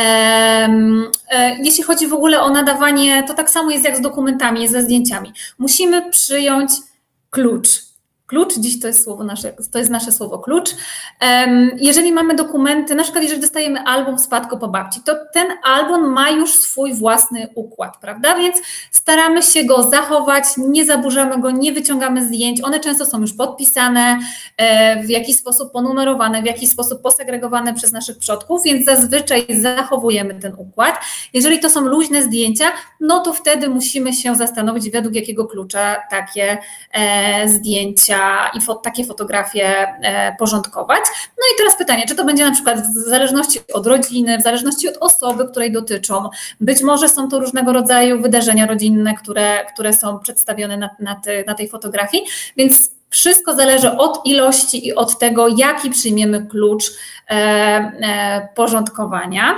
e, jeśli chodzi w ogóle o nadawanie, to tak samo jest jak z dokumentami, ze zdjęciami. Musimy przyjąć klucz. Klucz, dziś to jest słowo nasze, to jest nasze słowo klucz. Jeżeli mamy dokumenty, na przykład jeżeli dostajemy album w spadku po babci, to ten album ma już swój własny układ, prawda? Więc staramy się go zachować, nie zaburzamy go, nie wyciągamy zdjęć. One często są już podpisane, w jakiś sposób ponumerowane, w jakiś sposób posegregowane przez naszych przodków, więc zazwyczaj zachowujemy ten układ. Jeżeli to są luźne zdjęcia, no to wtedy musimy się zastanowić, według jakiego klucza takie zdjęcia i fo- takie fotografie e, porządkować. No i teraz pytanie, czy to będzie na przykład w zależności od rodziny, w zależności od osoby, której dotyczą. Być może są to różnego rodzaju wydarzenia rodzinne, które, które są przedstawione na, na, ty, na tej fotografii, więc wszystko zależy od ilości i od tego, jaki przyjmiemy klucz e, e, porządkowania.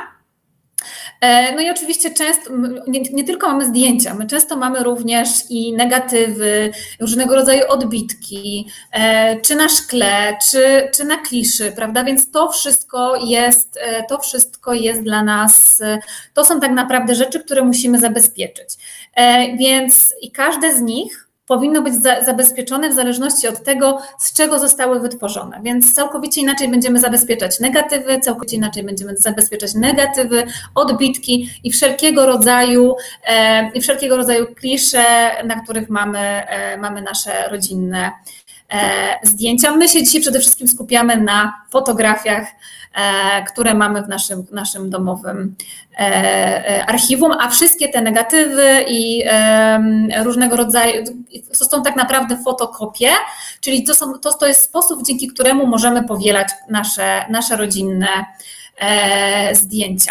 No i oczywiście często, nie, nie tylko mamy zdjęcia, my często mamy również i negatywy, różnego rodzaju odbitki, czy na szkle, czy, czy na kliszy, prawda? Więc to wszystko jest, to wszystko jest dla nas, to są tak naprawdę rzeczy, które musimy zabezpieczyć. Więc i każde z nich powinno być za, zabezpieczone w zależności od tego, z czego zostały wytworzone. Więc całkowicie inaczej będziemy zabezpieczać negatywy, całkowicie inaczej będziemy zabezpieczać negatywy, odbitki i wszelkiego rodzaju, e, i wszelkiego rodzaju klisze, na których mamy, e, mamy nasze rodzinne e, zdjęcia. My się dzisiaj przede wszystkim skupiamy na fotografiach, e, które mamy w naszym, naszym domowym e, archiwum, a wszystkie te negatywy i e, różnego rodzaju, to są tak naprawdę fotokopie, czyli to, są, to, to jest sposób, dzięki któremu możemy powielać nasze, nasze rodzinne e, zdjęcia.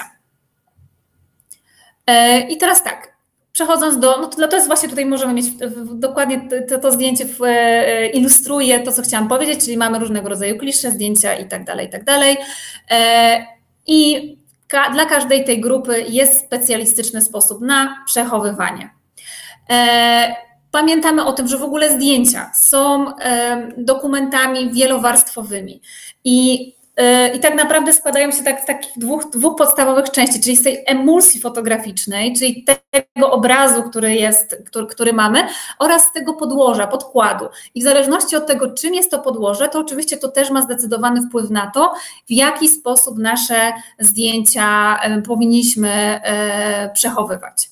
E, I teraz tak, przechodząc do, no to, to jest właśnie tutaj możemy mieć dokładnie to, to zdjęcie w, e, ilustruje to, co chciałam powiedzieć, czyli mamy różnego rodzaju klisze, zdjęcia i tak dalej, i tak dalej. E, I ka, dla każdej tej grupy jest specjalistyczny sposób na przechowywanie. E, Pamiętamy o tym, że w ogóle zdjęcia są e, dokumentami wielowarstwowymi i, e, i tak naprawdę składają się tak z takich dwóch, dwóch podstawowych części, czyli z tej emulsji fotograficznej, czyli tego obrazu, który jest, który, który mamy, oraz z tego podłoża, podkładu. I w zależności od tego, czym jest to podłoże, to oczywiście to też ma zdecydowany wpływ na to, w jaki sposób nasze zdjęcia e, powinniśmy e, przechowywać.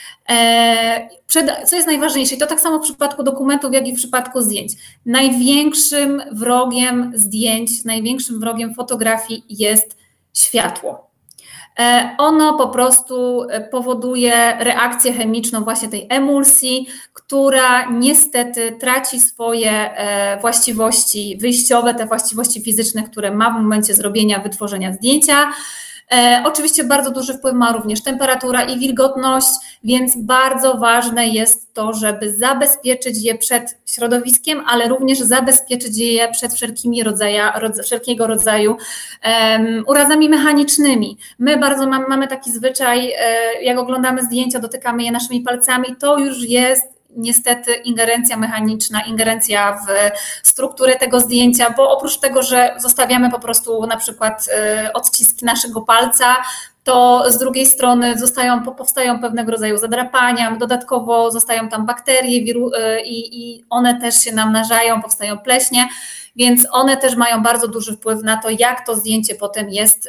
Co jest najważniejsze, i to tak samo w przypadku dokumentów, jak i w przypadku zdjęć. Największym wrogiem zdjęć, największym wrogiem fotografii jest światło. ono po prostu powoduje reakcję chemiczną właśnie tej emulsji, która niestety traci swoje właściwości wyjściowe, te właściwości fizyczne, które ma w momencie zrobienia, wytworzenia zdjęcia. E, oczywiście bardzo duży wpływ ma również temperatura i wilgotność, więc bardzo ważne jest to, żeby zabezpieczyć je przed środowiskiem, ale również zabezpieczyć je przed wszelkimi rodzaja, rodz, wszelkiego rodzaju um, urazami mechanicznymi. My bardzo mam, mamy taki zwyczaj, e, jak oglądamy zdjęcia, dotykamy je naszymi palcami, to już jest niestety ingerencja mechaniczna, ingerencja w strukturę tego zdjęcia, bo oprócz tego, że zostawiamy po prostu na przykład odciski naszego palca, to z drugiej strony zostają, powstają pewnego rodzaju zadrapania, dodatkowo zostają tam bakterie wiru, i, i one też się namnażają, powstają pleśnie, więc one też mają bardzo duży wpływ na to, jak to zdjęcie potem jest,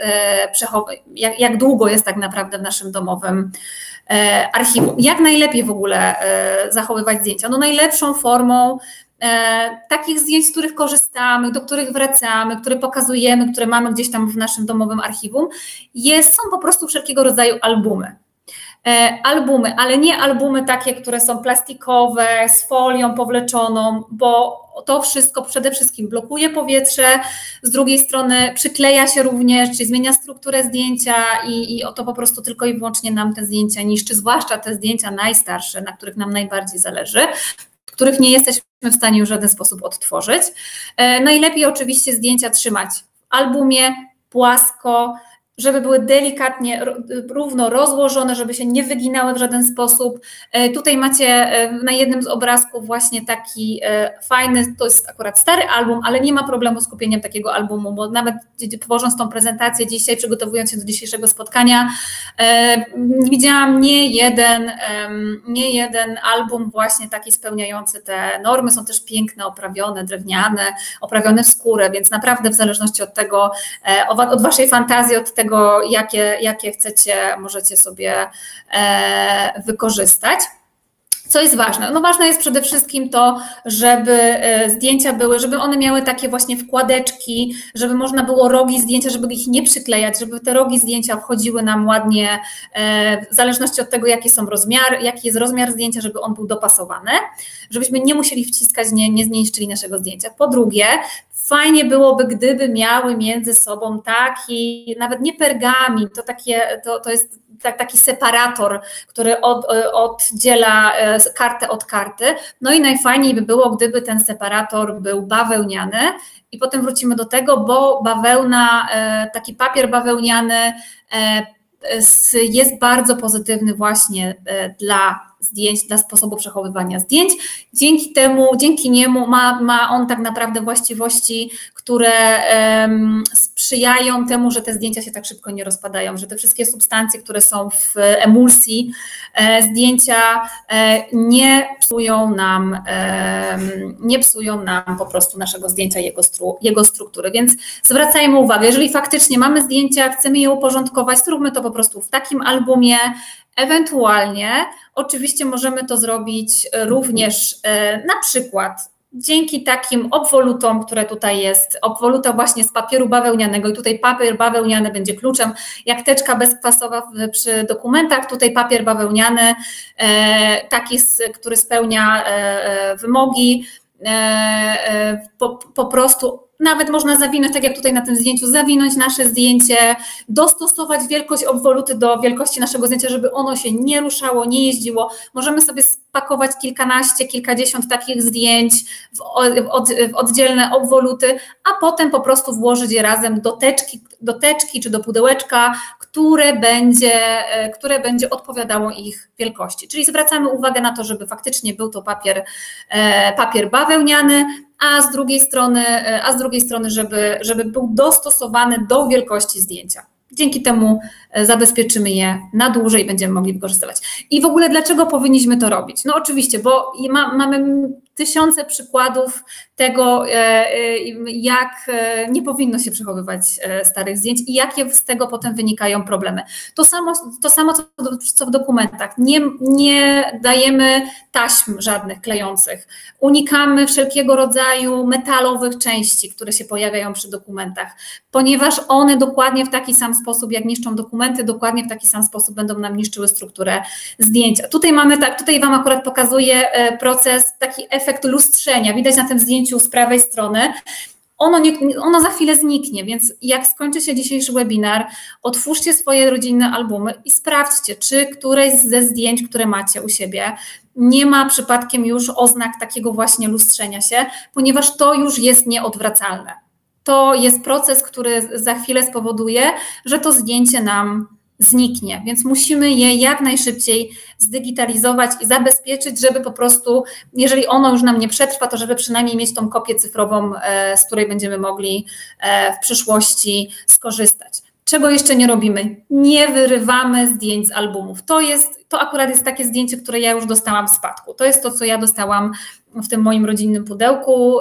jak, jak długo jest tak naprawdę w naszym domowym archiwum. Jak najlepiej w ogóle zachowywać zdjęcia? No najlepszą formą takich zdjęć, z których korzystamy, do których wracamy, które pokazujemy, które mamy gdzieś tam w naszym domowym archiwum, jest, są po prostu wszelkiego rodzaju albumy. Albumy, ale nie albumy takie, które są plastikowe, z folią powleczoną, bo to wszystko przede wszystkim blokuje powietrze, z drugiej strony przykleja się również, czyli zmienia strukturę zdjęcia i, i to po prostu tylko i wyłącznie nam te zdjęcia niszczy, zwłaszcza te zdjęcia najstarsze, na których nam najbardziej zależy, których nie jesteśmy w stanie już w żaden sposób odtworzyć. Najlepiej oczywiście zdjęcia trzymać w albumie, płasko, żeby były delikatnie, równo rozłożone, żeby się nie wyginały w żaden sposób. Tutaj macie na jednym z obrazków właśnie taki fajny, to jest akurat stary album, ale nie ma problemu z kupieniem takiego albumu, bo nawet tworząc tą prezentację dzisiaj, przygotowując się do dzisiejszego spotkania, widziałam nie jeden, nie jeden album właśnie taki spełniający te normy. Są też piękne, oprawione, drewniane, oprawione w skórę, więc naprawdę w zależności od tego, od waszej fantazji, od tego, jakie, jakie chcecie, możecie sobie e, wykorzystać. Co jest ważne? No ważne jest przede wszystkim to, żeby zdjęcia były, żeby one miały takie właśnie wkładeczki, żeby można było rogi zdjęcia, żeby ich nie przyklejać, żeby te rogi zdjęcia wchodziły nam ładnie, w zależności od tego, jaki są rozmiar, jaki jest rozmiar zdjęcia, żeby on był dopasowany, żebyśmy nie musieli wciskać, nie, nie zniszczyli naszego zdjęcia. Po drugie, fajnie byłoby, gdyby miały między sobą taki, nawet nie pergamin, to, takie, to, to jest tak, taki separator, który od, oddziela kartę od karty. No i najfajniej by było, gdyby ten separator był bawełniany i potem wrócimy do tego, bo bawełna, taki papier bawełniany jest bardzo pozytywny właśnie dla zdjęć, dla sposobu przechowywania zdjęć. Dzięki temu, dzięki niemu ma, ma on tak naprawdę właściwości, które um, sprzyjają temu, że te zdjęcia się tak szybko nie rozpadają, że te wszystkie substancje, które są w emulsji e, zdjęcia e, nie psują nam, e, nie psują nam po prostu naszego zdjęcia, jego, stru, jego struktury, więc zwracajmy uwagę, jeżeli faktycznie mamy zdjęcia, chcemy je uporządkować, zróbmy to po prostu w takim albumie. Ewentualnie oczywiście możemy to zrobić również na przykład dzięki takim obwolutom, które tutaj jest, obwoluta właśnie z papieru bawełnianego i tutaj papier bawełniany będzie kluczem, jak teczka bezkwasowa przy dokumentach, tutaj papier bawełniany, taki, który spełnia wymogi, po, po prostu nawet można zawinąć, tak jak tutaj na tym zdjęciu, zawinąć nasze zdjęcie, dostosować wielkość obwoluty do wielkości naszego zdjęcia, żeby ono się nie ruszało, nie jeździło. Możemy sobie spakować kilkanaście, kilkadziesiąt takich zdjęć w, od, w oddzielne obwoluty, a potem po prostu włożyć je razem do teczki, do teczki czy do pudełeczka, które będzie, które będzie odpowiadało ich wielkości. Czyli zwracamy uwagę na to, żeby faktycznie był to papier, papier bawełniany, a z drugiej strony, a z drugiej strony żeby, żeby był dostosowany do wielkości zdjęcia. Dzięki temu zabezpieczymy je na dłużej i będziemy mogli wykorzystywać. I w ogóle dlaczego powinniśmy to robić? No oczywiście, bo ma, mamy tysiące przykładów tego, jak nie powinno się przechowywać starych zdjęć i jakie z tego potem wynikają problemy. To samo, to samo co, co w dokumentach. Nie, nie dajemy taśm żadnych klejących. Unikamy wszelkiego rodzaju metalowych części, które się pojawiają przy dokumentach, ponieważ one dokładnie w taki sam sposób, jak niszczą dokumenty, dokładnie w taki sam sposób będą nam niszczyły strukturę zdjęcia. Tutaj mamy tak, tutaj Wam akurat pokazuję proces, taki efekt lustrzenia. Widać na tym zdjęciu z prawej strony. Ono, nie, ono za chwilę zniknie, więc jak skończy się dzisiejszy webinar, otwórzcie swoje rodzinne albumy i sprawdźcie, czy któreś ze zdjęć, które macie u siebie, nie ma przypadkiem już oznak takiego właśnie lustrzenia się, ponieważ to już jest nieodwracalne. To jest proces, który za chwilę spowoduje, że to zdjęcie nam zniknie, więc musimy je jak najszybciej zdigitalizować i zabezpieczyć, żeby po prostu, jeżeli ono już nam nie przetrwa, to żeby przynajmniej mieć tą kopię cyfrową, z której będziemy mogli w przyszłości skorzystać. Czego jeszcze nie robimy? Nie wyrywamy zdjęć z albumów. To jest, to akurat jest takie zdjęcie, które ja już dostałam w spadku. To jest to, co ja dostałam w tym moim rodzinnym pudełku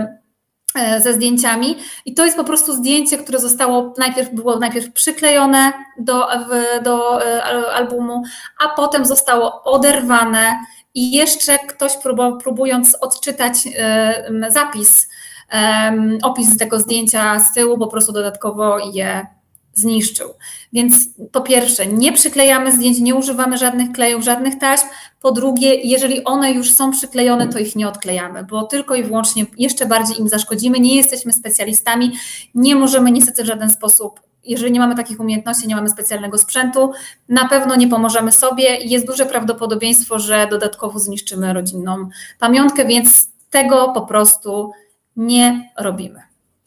ze zdjęciami i to jest po prostu zdjęcie, które zostało najpierw, było najpierw przyklejone do, do albumu, a potem zostało oderwane i jeszcze ktoś próbował, próbując odczytać zapis, opis tego zdjęcia z tyłu, po prostu dodatkowo je zniszczył. Więc po pierwsze, nie przyklejamy zdjęć, nie używamy żadnych klejów, żadnych taśm. Po drugie, jeżeli one już są przyklejone, to ich nie odklejamy, bo tylko i wyłącznie jeszcze bardziej im zaszkodzimy. Nie jesteśmy specjalistami, nie możemy niestety w żaden sposób, jeżeli nie mamy takich umiejętności, nie mamy specjalnego sprzętu, na pewno nie pomożemy sobie i jest duże prawdopodobieństwo, że dodatkowo zniszczymy rodzinną pamiątkę, więc tego po prostu nie robimy.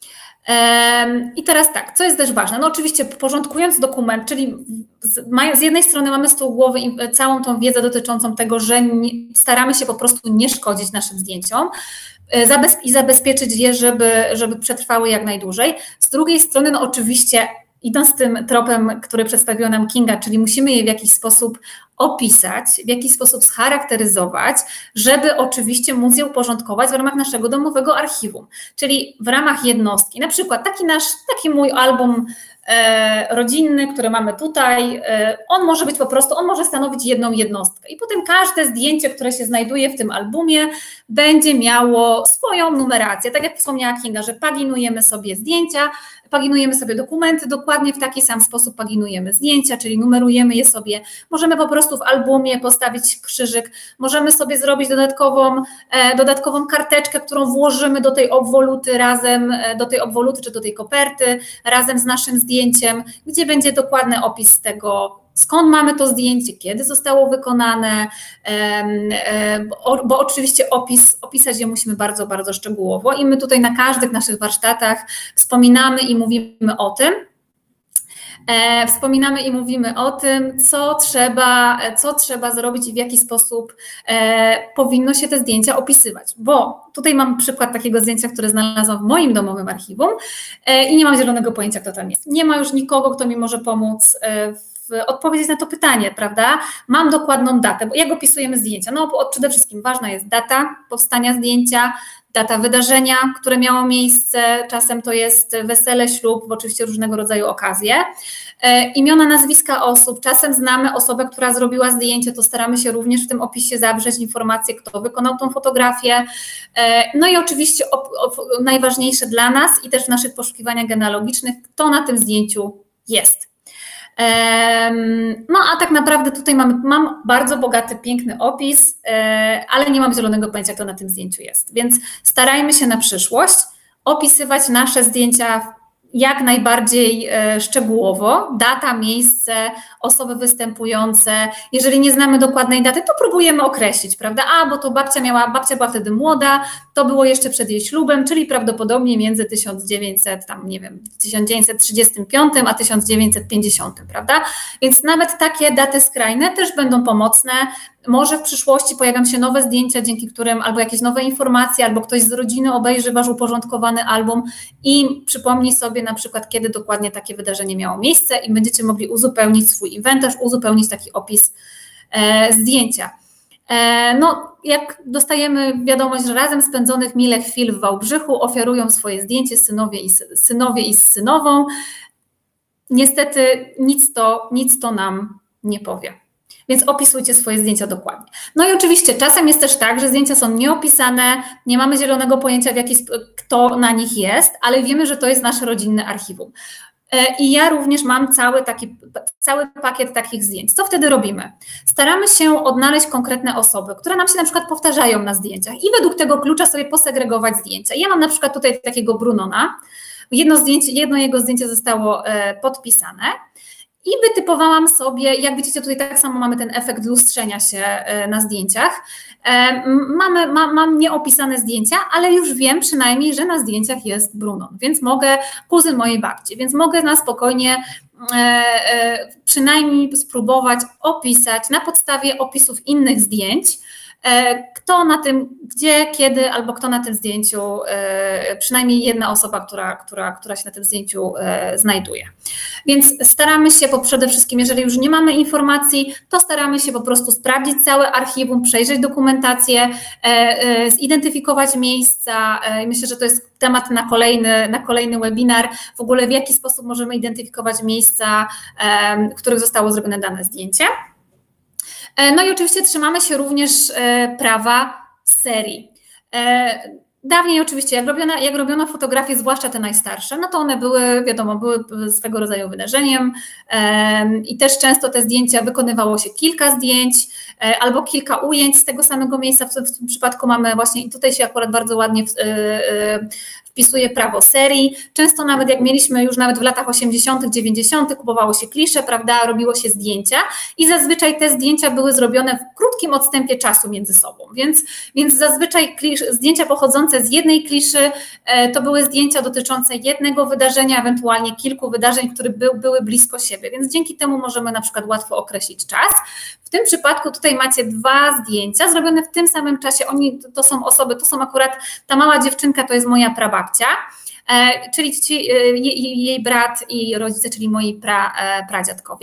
I teraz tak, co jest też ważne? No oczywiście porządkując dokument, czyli z, z jednej strony mamy z tyłu głowy całą tą wiedzę dotyczącą tego, że nie, staramy się po prostu nie szkodzić naszym zdjęciom i zabezpieczyć je, żeby, żeby przetrwały jak najdłużej. Z drugiej strony no oczywiście idąc tym tropem, który przedstawiła nam Kinga, czyli musimy je w jakiś sposób opisać, w jakiś sposób scharakteryzować, żeby oczywiście móc je uporządkować w ramach naszego domowego archiwum, czyli w ramach jednostki. Na przykład taki nasz, taki mój album e, rodzinny, który mamy tutaj, e, on może być po prostu, on może stanowić jedną jednostkę i potem każde zdjęcie, które się znajduje w tym albumie, będzie miało swoją numerację. Tak jak wspomniała Kinga, że paginujemy sobie zdjęcia, paginujemy sobie dokumenty, dokładnie w taki sam sposób paginujemy zdjęcia, czyli numerujemy je sobie. Możemy po prostu w albumie postawić krzyżyk, możemy sobie zrobić dodatkową, e, dodatkową karteczkę, którą włożymy do tej obwoluty razem, do tej obwoluty czy do tej koperty razem z naszym zdjęciem, gdzie będzie dokładny opis tego, skąd mamy to zdjęcie, kiedy zostało wykonane, bo oczywiście opis, opisać je musimy bardzo, bardzo szczegółowo i my tutaj na każdych naszych warsztatach wspominamy i mówimy o tym, Wspominamy i mówimy o tym, co trzeba, co trzeba zrobić i w jaki sposób powinno się te zdjęcia opisywać, bo tutaj mam przykład takiego zdjęcia, które znalazłam w moim domowym archiwum i nie mam zielonego pojęcia, kto tam jest. Nie ma już nikogo, kto mi może pomóc w odpowiedzieć na to pytanie, prawda? Mam dokładną datę, bo jak opisujemy zdjęcia? No przede wszystkim ważna jest data powstania zdjęcia, data wydarzenia, które miało miejsce, czasem to jest wesele, ślub, oczywiście różnego rodzaju okazje, e, imiona, nazwiska osób, czasem znamy osobę, która zrobiła zdjęcie, to staramy się również w tym opisie zawrzeć informację, kto wykonał tą fotografię, e, no i oczywiście op, op, najważniejsze dla nas i też w naszych poszukiwaniach genealogicznych, kto na tym zdjęciu jest. No a tak naprawdę tutaj mam, mam bardzo bogaty, piękny opis, ale nie mam zielonego pojęcia, kto na tym zdjęciu jest. Więc starajmy się na przyszłość opisywać nasze zdjęcia jak najbardziej szczegółowo, data, miejsce, osoby występujące. Jeżeli nie znamy dokładnej daty, to próbujemy określić, prawda? A, bo to babcia miała, babcia była wtedy młoda, to było jeszcze przed jej ślubem, czyli prawdopodobnie między tysiąc dziewięćset, tam nie wiem, tysiąc dziewięćset trzydziestym piątym a tysiąc dziewięćset pięćdziesiątym, prawda? Więc nawet takie daty skrajne też będą pomocne. Może w przyszłości pojawią się nowe zdjęcia, dzięki którym albo jakieś nowe informacje, albo ktoś z rodziny obejrzy wasz uporządkowany album i przypomni sobie na przykład, kiedy dokładnie takie wydarzenie miało miejsce i będziecie mogli uzupełnić swój inwentarz, uzupełnić taki opis e, zdjęcia. No, jak dostajemy wiadomość, że razem spędzonych mile chwil w Wałbrzychu ofiarują swoje zdjęcie synowie i, synowie i z synową, niestety nic to, nic to nam nie powie. Więc opisujcie swoje zdjęcia dokładnie. No i oczywiście czasem jest też tak, że zdjęcia są nieopisane, nie mamy zielonego pojęcia, w jaki, kto na nich jest, ale wiemy, że to jest nasze rodzinne archiwum. I ja również mam cały, taki, cały pakiet takich zdjęć. Co wtedy robimy? Staramy się odnaleźć konkretne osoby, które nam się na przykład powtarzają na zdjęciach i według tego klucza sobie posegregować zdjęcia. Ja mam na przykład tutaj takiego Brunona. Jedno, zdjęcie, jedno jego zdjęcie zostało podpisane. I wytypowałam sobie, jak widzicie, tutaj tak samo mamy ten efekt lustrzenia się na zdjęciach. Mamy, ma, mam nieopisane zdjęcia, ale już wiem przynajmniej, że na zdjęciach jest Brunon, więc mogę, kuzyn mojej babci, więc mogę na spokojnie e, e, przynajmniej spróbować opisać na podstawie opisów innych zdjęć, kto na tym, gdzie, kiedy, albo kto na tym zdjęciu, przynajmniej jedna osoba, która, która, która się na tym zdjęciu znajduje. Więc staramy się, bo przede wszystkim, jeżeli już nie mamy informacji, to staramy się po prostu sprawdzić całe archiwum, przejrzeć dokumentację, zidentyfikować miejsca. Myślę, że to jest temat na kolejny, na kolejny webinar, w ogóle w jaki sposób możemy identyfikować miejsca, w których zostało zrobione dane zdjęcie. No i oczywiście trzymamy się również prawa serii. Dawniej oczywiście, jak robiono, jak robiono fotografie, zwłaszcza te najstarsze, no to one były, wiadomo, były swego rodzaju wydarzeniem i też często te zdjęcia wykonywało się kilka zdjęć albo kilka ujęć z tego samego miejsca. W tym przypadku mamy właśnie, i tutaj się akurat bardzo ładnie wpisuje prawo serii. Często nawet jak mieliśmy już nawet w latach osiemdziesiątych, dziewięćdziesiątych kupowało się klisze, prawda, robiło się zdjęcia i zazwyczaj te zdjęcia były zrobione w krótkim odstępie czasu między sobą, więc, więc zazwyczaj klisz, zdjęcia pochodzące z jednej kliszy to były zdjęcia dotyczące jednego wydarzenia, ewentualnie kilku wydarzeń, które by, były blisko siebie, więc dzięki temu możemy na przykład łatwo określić czas. W tym przypadku tutaj macie dwa zdjęcia zrobione w tym samym czasie. Oni, to są osoby, to są akurat, ta mała dziewczynka to jest moja prababcia, czyli ci, jej brat i rodzice, czyli moi pra, pradziadkowie.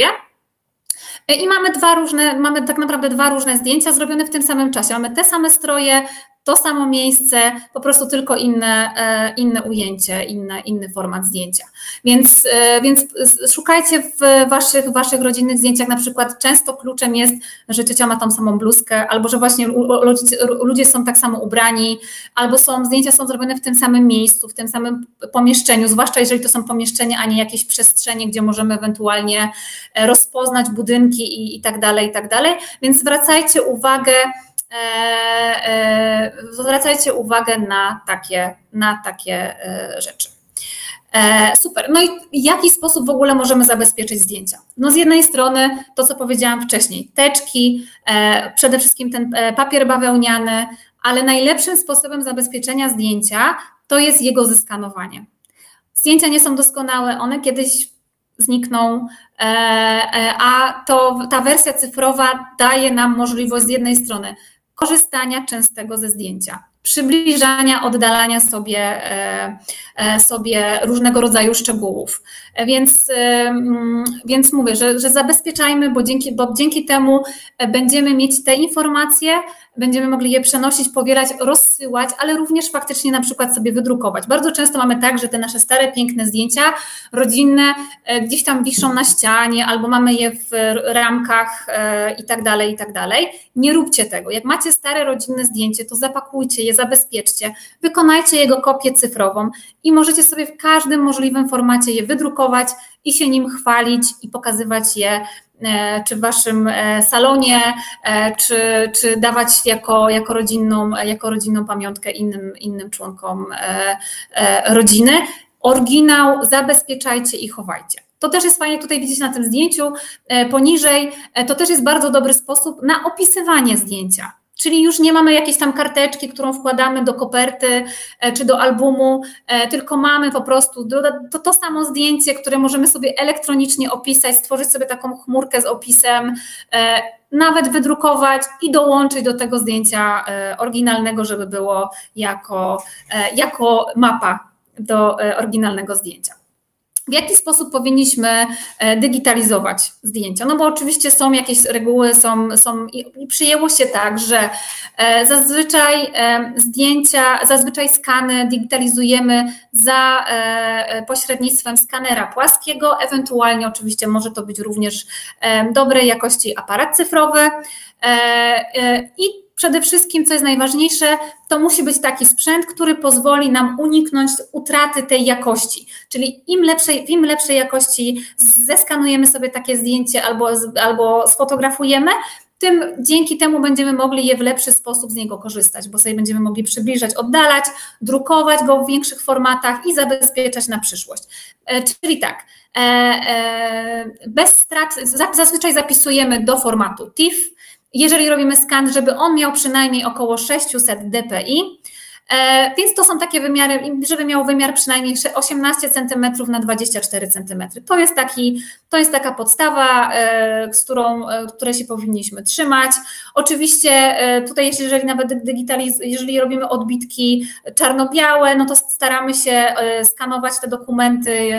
I mamy dwa różne, mamy tak naprawdę dwa różne zdjęcia zrobione w tym samym czasie. Mamy te same stroje, to samo miejsce, po prostu tylko inne, inne ujęcie, inne, inny format zdjęcia. Więc, więc szukajcie w waszych, waszych rodzinnych zdjęciach, na przykład często kluczem jest, że ciocia ma tą samą bluzkę, albo że właśnie ludzie są tak samo ubrani, albo są, zdjęcia są zrobione w tym samym miejscu, w tym samym pomieszczeniu, zwłaszcza jeżeli to są pomieszczenia, a nie jakieś przestrzenie, gdzie możemy ewentualnie rozpoznać budynki i, i tak dalej, i tak dalej. Więc zwracajcie uwagę, E, e, zwracajcie uwagę na takie, na takie e, rzeczy. E, super. No i w jaki sposób w ogóle możemy zabezpieczyć zdjęcia? No z jednej strony to, co powiedziałam wcześniej, teczki, e, przede wszystkim ten papier bawełniany, ale najlepszym sposobem zabezpieczenia zdjęcia to jest jego zeskanowanie. Zdjęcia nie są doskonałe, one kiedyś znikną, a to, ta wersja cyfrowa daje nam możliwość z jednej strony korzystania częstego ze zdjęcia, przybliżania, oddalania sobie, sobie różnego rodzaju szczegółów. Więc, więc mówię, że, że zabezpieczajmy, bo dzięki, bo dzięki temu będziemy mieć te informacje, będziemy mogli je przenosić, powielać, rozsyłać, ale również faktycznie na przykład sobie wydrukować. Bardzo często mamy tak, że te nasze stare, piękne zdjęcia rodzinne gdzieś tam wiszą na ścianie albo mamy je w ramkach i tak dalej, i tak dalej. Nie róbcie tego. Jak macie stare, rodzinne zdjęcie, to zapakujcie je, zabezpieczcie, wykonajcie jego kopię cyfrową i możecie sobie w każdym możliwym formacie je wydrukować i się nim chwalić i pokazywać je czy w waszym salonie, czy, czy dawać jako, jako, rodzinną, jako rodzinną pamiątkę innym, innym członkom rodziny. Oryginał zabezpieczajcie i chowajcie. To też jest fajnie, jak tutaj widzicie na tym zdjęciu poniżej, to też jest bardzo dobry sposób na opisywanie zdjęcia. Czyli już nie mamy jakiejś tam karteczki, którą wkładamy do koperty czy do albumu, tylko mamy po prostu to, to samo zdjęcie, które możemy sobie elektronicznie opisać, stworzyć sobie taką chmurkę z opisem, nawet wydrukować i dołączyć do tego zdjęcia oryginalnego, żeby było jako, jako mapa do oryginalnego zdjęcia. w jaki sposób powinniśmy digitalizować zdjęcia. No bo oczywiście są jakieś reguły, są, są i przyjęło się tak, że zazwyczaj zdjęcia, zazwyczaj skany digitalizujemy za pośrednictwem skanera płaskiego, ewentualnie oczywiście może to być również dobrej jakości aparat cyfrowy i przede wszystkim, co jest najważniejsze, to musi być taki sprzęt, który pozwoli nam uniknąć utraty tej jakości. Czyli im lepszej, im lepszej jakości zeskanujemy sobie takie zdjęcie albo, albo sfotografujemy, tym dzięki temu będziemy mogli je w lepszy sposób z niego korzystać, bo sobie będziemy mogli przybliżać, oddalać, drukować go w większych formatach i zabezpieczać na przyszłość. Czyli tak, bez strat, zazwyczaj zapisujemy do formatu T I F. Jeżeli robimy skan, żeby on miał przynajmniej około sześćset dpi, e, więc to są takie wymiary, żeby miał wymiar przynajmniej osiemnaście centymetrów na dwadzieścia cztery centymetry. To jest, taki, to jest taka podstawa, e, z którą, e, której się powinniśmy trzymać. Oczywiście e, tutaj, jeżeli nawet digitaliz- jeżeli robimy odbitki czarno-białe, no to staramy się e, skanować te dokumenty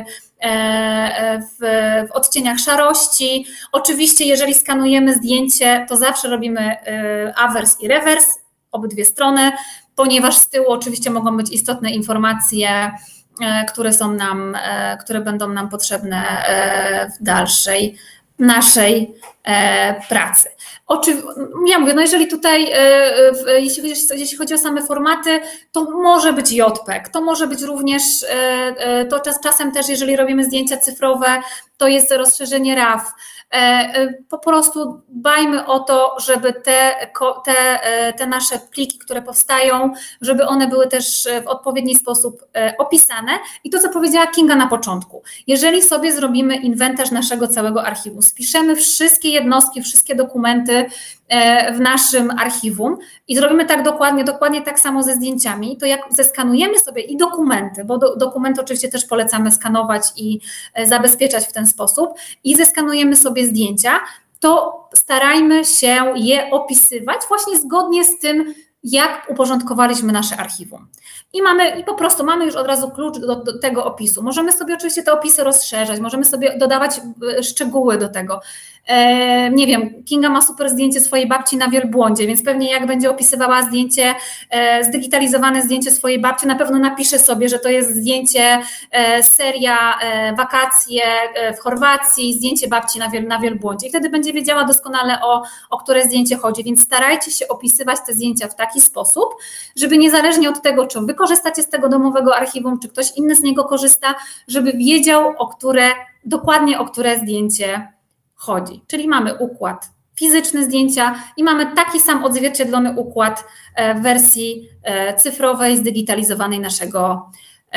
W, w odcieniach szarości. Oczywiście, jeżeli skanujemy zdjęcie, to zawsze robimy awers i rewers, obydwie strony, ponieważ z tyłu oczywiście mogą być istotne informacje, które są nam, które będą nam potrzebne w dalszej naszej pracy. Oczy, ja mówię, no jeżeli tutaj, jeśli chodzi, jeśli chodzi o same formaty, to może być J P E G, to może być również, to czas, czasem też, jeżeli robimy zdjęcia cyfrowe, to jest rozszerzenie RAW. Po prostu dbajmy o to, żeby te, te, te nasze pliki, które powstają, żeby one były też w odpowiedni sposób opisane. I to, co powiedziała Kinga na początku, jeżeli sobie zrobimy inwentarz naszego całego archiwum, spiszemy wszystkie jednostki, wszystkie dokumenty w naszym archiwum i zrobimy tak dokładnie, dokładnie tak samo ze zdjęciami, to jak zeskanujemy sobie i dokumenty, bo do, dokumenty oczywiście też polecamy skanować i zabezpieczać w ten sposób, i zeskanujemy sobie zdjęcia, to starajmy się je opisywać właśnie zgodnie z tym, jak uporządkowaliśmy nasze archiwum. I mamy, i po prostu mamy już od razu klucz do, do tego opisu. Możemy sobie oczywiście te opisy rozszerzać, możemy sobie dodawać szczegóły do tego. E, nie wiem, Kinga ma super zdjęcie swojej babci na wielbłądzie, więc pewnie jak będzie opisywała zdjęcie, e, zdigitalizowane zdjęcie swojej babci, na pewno napisze sobie, że to jest zdjęcie, e, seria e, wakacje e, w Chorwacji, zdjęcie babci na, wiel, na wielbłądzie. I wtedy będzie wiedziała doskonale, o, o które zdjęcie chodzi, więc starajcie się opisywać te zdjęcia w taki sposób, żeby niezależnie od tego, czy wy korzystacie z tego domowego archiwum, czy ktoś inny z niego korzysta, żeby wiedział, o które, dokładnie o które zdjęcie chodzi. Czyli mamy układ fizyczny zdjęcia i mamy taki sam odzwierciedlony układ w wersji cyfrowej, zdigitalizowanej naszego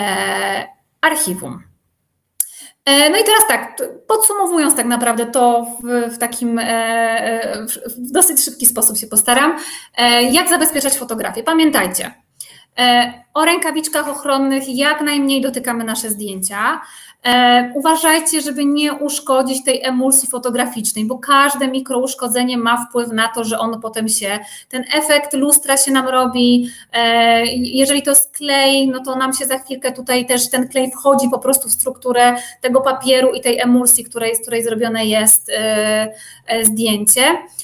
archiwum. No i teraz tak, podsumowując tak naprawdę to w, w takim w dosyć szybki sposób się postaram. Jak zabezpieczać fotografię? Pamiętajcie, o rękawiczkach ochronnych jak najmniej dotykamy nasze zdjęcia. Uważajcie, żeby nie uszkodzić tej emulsji fotograficznej, bo każde mikrouszkodzenie ma wpływ na to, że on potem się, ten efekt lustra się nam robi. Jeżeli to jest klej, no to nam się za chwilkę tutaj też ten klej wchodzi po prostu w strukturę tego papieru i tej emulsji, której, z której zrobione jest zdjęcie.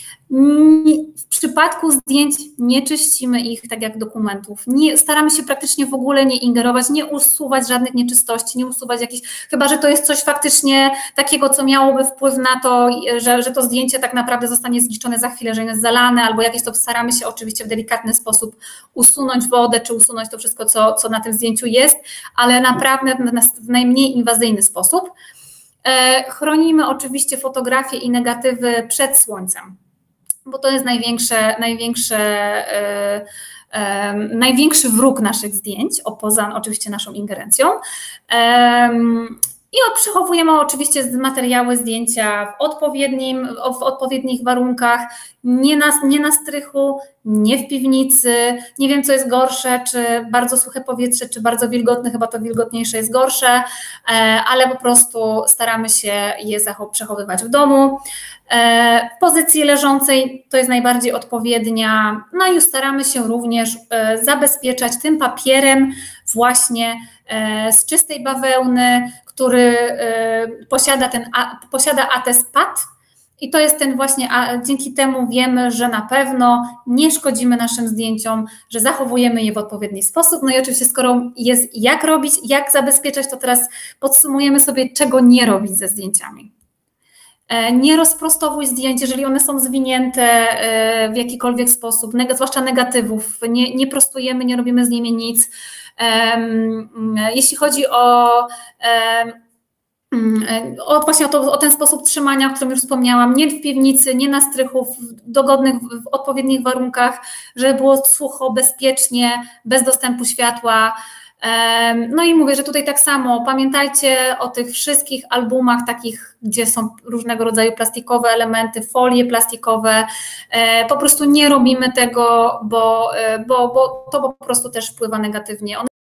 W przypadku zdjęć nie czyścimy ich tak jak dokumentów, nie, staramy się praktycznie w ogóle nie ingerować, nie usuwać żadnych nieczystości, nie usuwać jakichś, chyba że to jest coś faktycznie takiego, co miałoby wpływ na to, że, że to zdjęcie tak naprawdę zostanie zniszczone za chwilę, że jest zalane albo jakieś, to staramy się oczywiście w delikatny sposób usunąć wodę, czy usunąć to wszystko, co, co na tym zdjęciu jest, ale naprawdę w najmniej inwazyjny sposób. Chronimy oczywiście fotografię i negatywy przed słońcem, bo to jest największe, największe, e, e, największy wróg naszych zdjęć, poza oczywiście naszą ingerencją. E, I przechowujemy oczywiście materiały, zdjęcia w odpowiednim, w odpowiednich warunkach, nie na, nie na strychu, nie w piwnicy. Nie wiem, co jest gorsze, czy bardzo suche powietrze, czy bardzo wilgotne, chyba to wilgotniejsze jest gorsze, ale po prostu staramy się je przechowywać w domu. W pozycji leżącej to jest najbardziej odpowiednia, no i staramy się również zabezpieczać tym papierem właśnie z czystej bawełny, który posiada, ten, posiada atest P A T i to jest ten właśnie, a dzięki temu wiemy, że na pewno nie szkodzimy naszym zdjęciom, że zachowujemy je w odpowiedni sposób. No i oczywiście skoro jest jak robić, jak zabezpieczać, to teraz podsumujemy sobie, czego nie robić ze zdjęciami. Nie rozprostowuj zdjęć, jeżeli one są zwinięte w jakikolwiek sposób, zwłaszcza negatywów, nie, nie prostujemy, nie robimy z nimi nic. Jeśli chodzi o, o właśnie o, to, o ten sposób trzymania, o którym już wspomniałam, nie w piwnicy, nie na strychu, w dogodnych, w odpowiednich warunkach, żeby było sucho, bezpiecznie, bez dostępu światła. No i mówię, że tutaj tak samo pamiętajcie o tych wszystkich albumach takich, gdzie są różnego rodzaju plastikowe elementy, folie plastikowe, po prostu nie robimy tego, bo, bo, bo to po prostu też wpływa negatywnie.